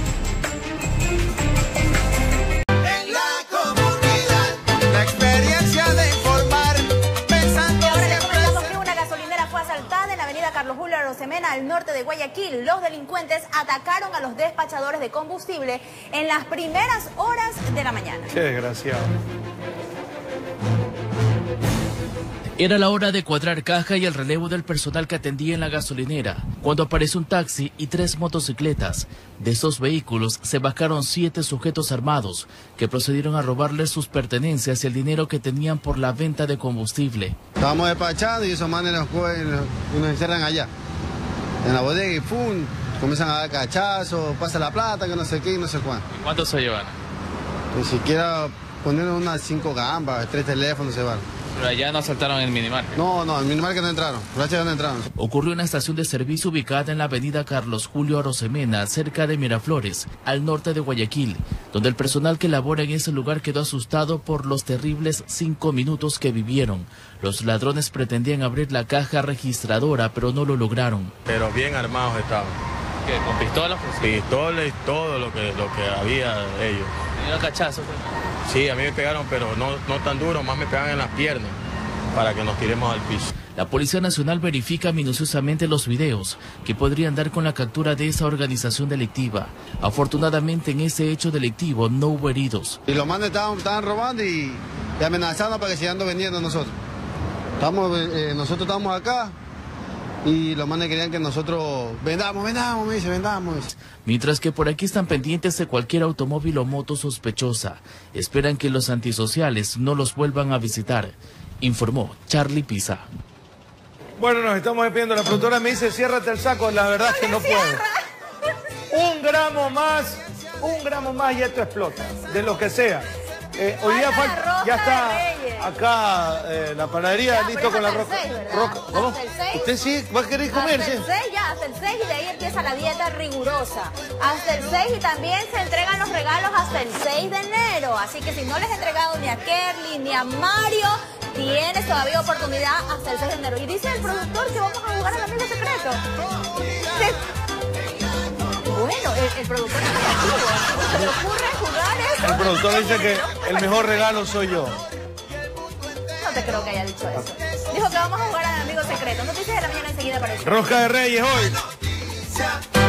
En la comunidad, la experiencia de informar, pensando siempre. Una gasolinera fue asaltada en la avenida Carlos Julio Arosemena, al norte de Guayaquil. Los delincuentes atacaron a los despachadores de combustible en las primeras horas de la mañana. Qué desgraciado. Era la hora de cuadrar caja y el relevo del personal que atendía en la gasolinera, cuando apareció un taxi y tres motocicletas. De esos vehículos se bajaron siete sujetos armados que procedieron a robarles sus pertenencias y el dinero que tenían por la venta de combustible. Estábamos despachados y esos manes nos cogen y nos encerran allá, en la bodega, y ¡pum! Comienzan a dar cachazos, pasa la plata, que no sé qué y no sé cuánto. ¿Cuántos se llevan? Ni siquiera poner unas cinco gambas, tres teléfonos se van. Pero allá no asaltaron el minimarket. No, no, el minimarket no entraron. Gracias, no entraron. Ocurrió en una estación de servicio ubicada en la avenida Carlos Julio Arosemena, cerca de Miraflores, al norte de Guayaquil, donde el personal que labora en ese lugar quedó asustado por los terribles cinco minutos que vivieron. Los ladrones pretendían abrir la caja registradora, pero no lo lograron. Pero bien armados estaban. ¿Qué, con pistolas? Pistolas y todo lo que, lo que había de ellos. ¿Tenían cachazos? Sí, a mí me pegaron, pero no, no tan duro, más me pegaban en las piernas para que nos tiremos al piso. La Policía Nacional verifica minuciosamente los videos que podrían dar con la captura de esa organización delictiva. Afortunadamente en ese hecho delictivo no hubo heridos. Y los manes estaban, estaban robando y, y amenazando para que sigan vendiendo nosotros. Estamos, eh, nosotros estamos acá y los manes querían que nosotros vendamos, vendamos, me dice, vendamos. Mientras que por aquí están pendientes de cualquier automóvil o moto sospechosa. Esperan que los antisociales no los vuelvan a visitar, informó Charlie Pisa. Bueno, nos estamos despidiendo. La productora me dice, ciérrate el saco. La verdad es que no puedo. Un gramo más, un gramo más y esto explota. De lo que sea. Eh, hoy día falta, ya está acá eh, la panadería ya, listo con la roca. roca. ¿Cómo? ¿Usted sí va a querer comerse? Hasta el seis ya, hasta el seis y de ahí empieza la dieta rigurosa. Hasta el seis y también se entregan los regalos hasta el seis de enero. Así que si no les he entregado ni a Kerly ni a Mario, tienes todavía oportunidad hasta el seis de enero. Y dice el productor que vamos a jugar al amigo secreto. ¿Qué? Bueno, el, el productor no está activo. ¿Se le ocurre jugar eso? El productor dice que el mejor regalo soy yo. No te creo que haya dicho eso. Dijo que vamos a jugar al amigo secreto. Noticias de la mañana enseguida para eso. Rosca de Reyes hoy.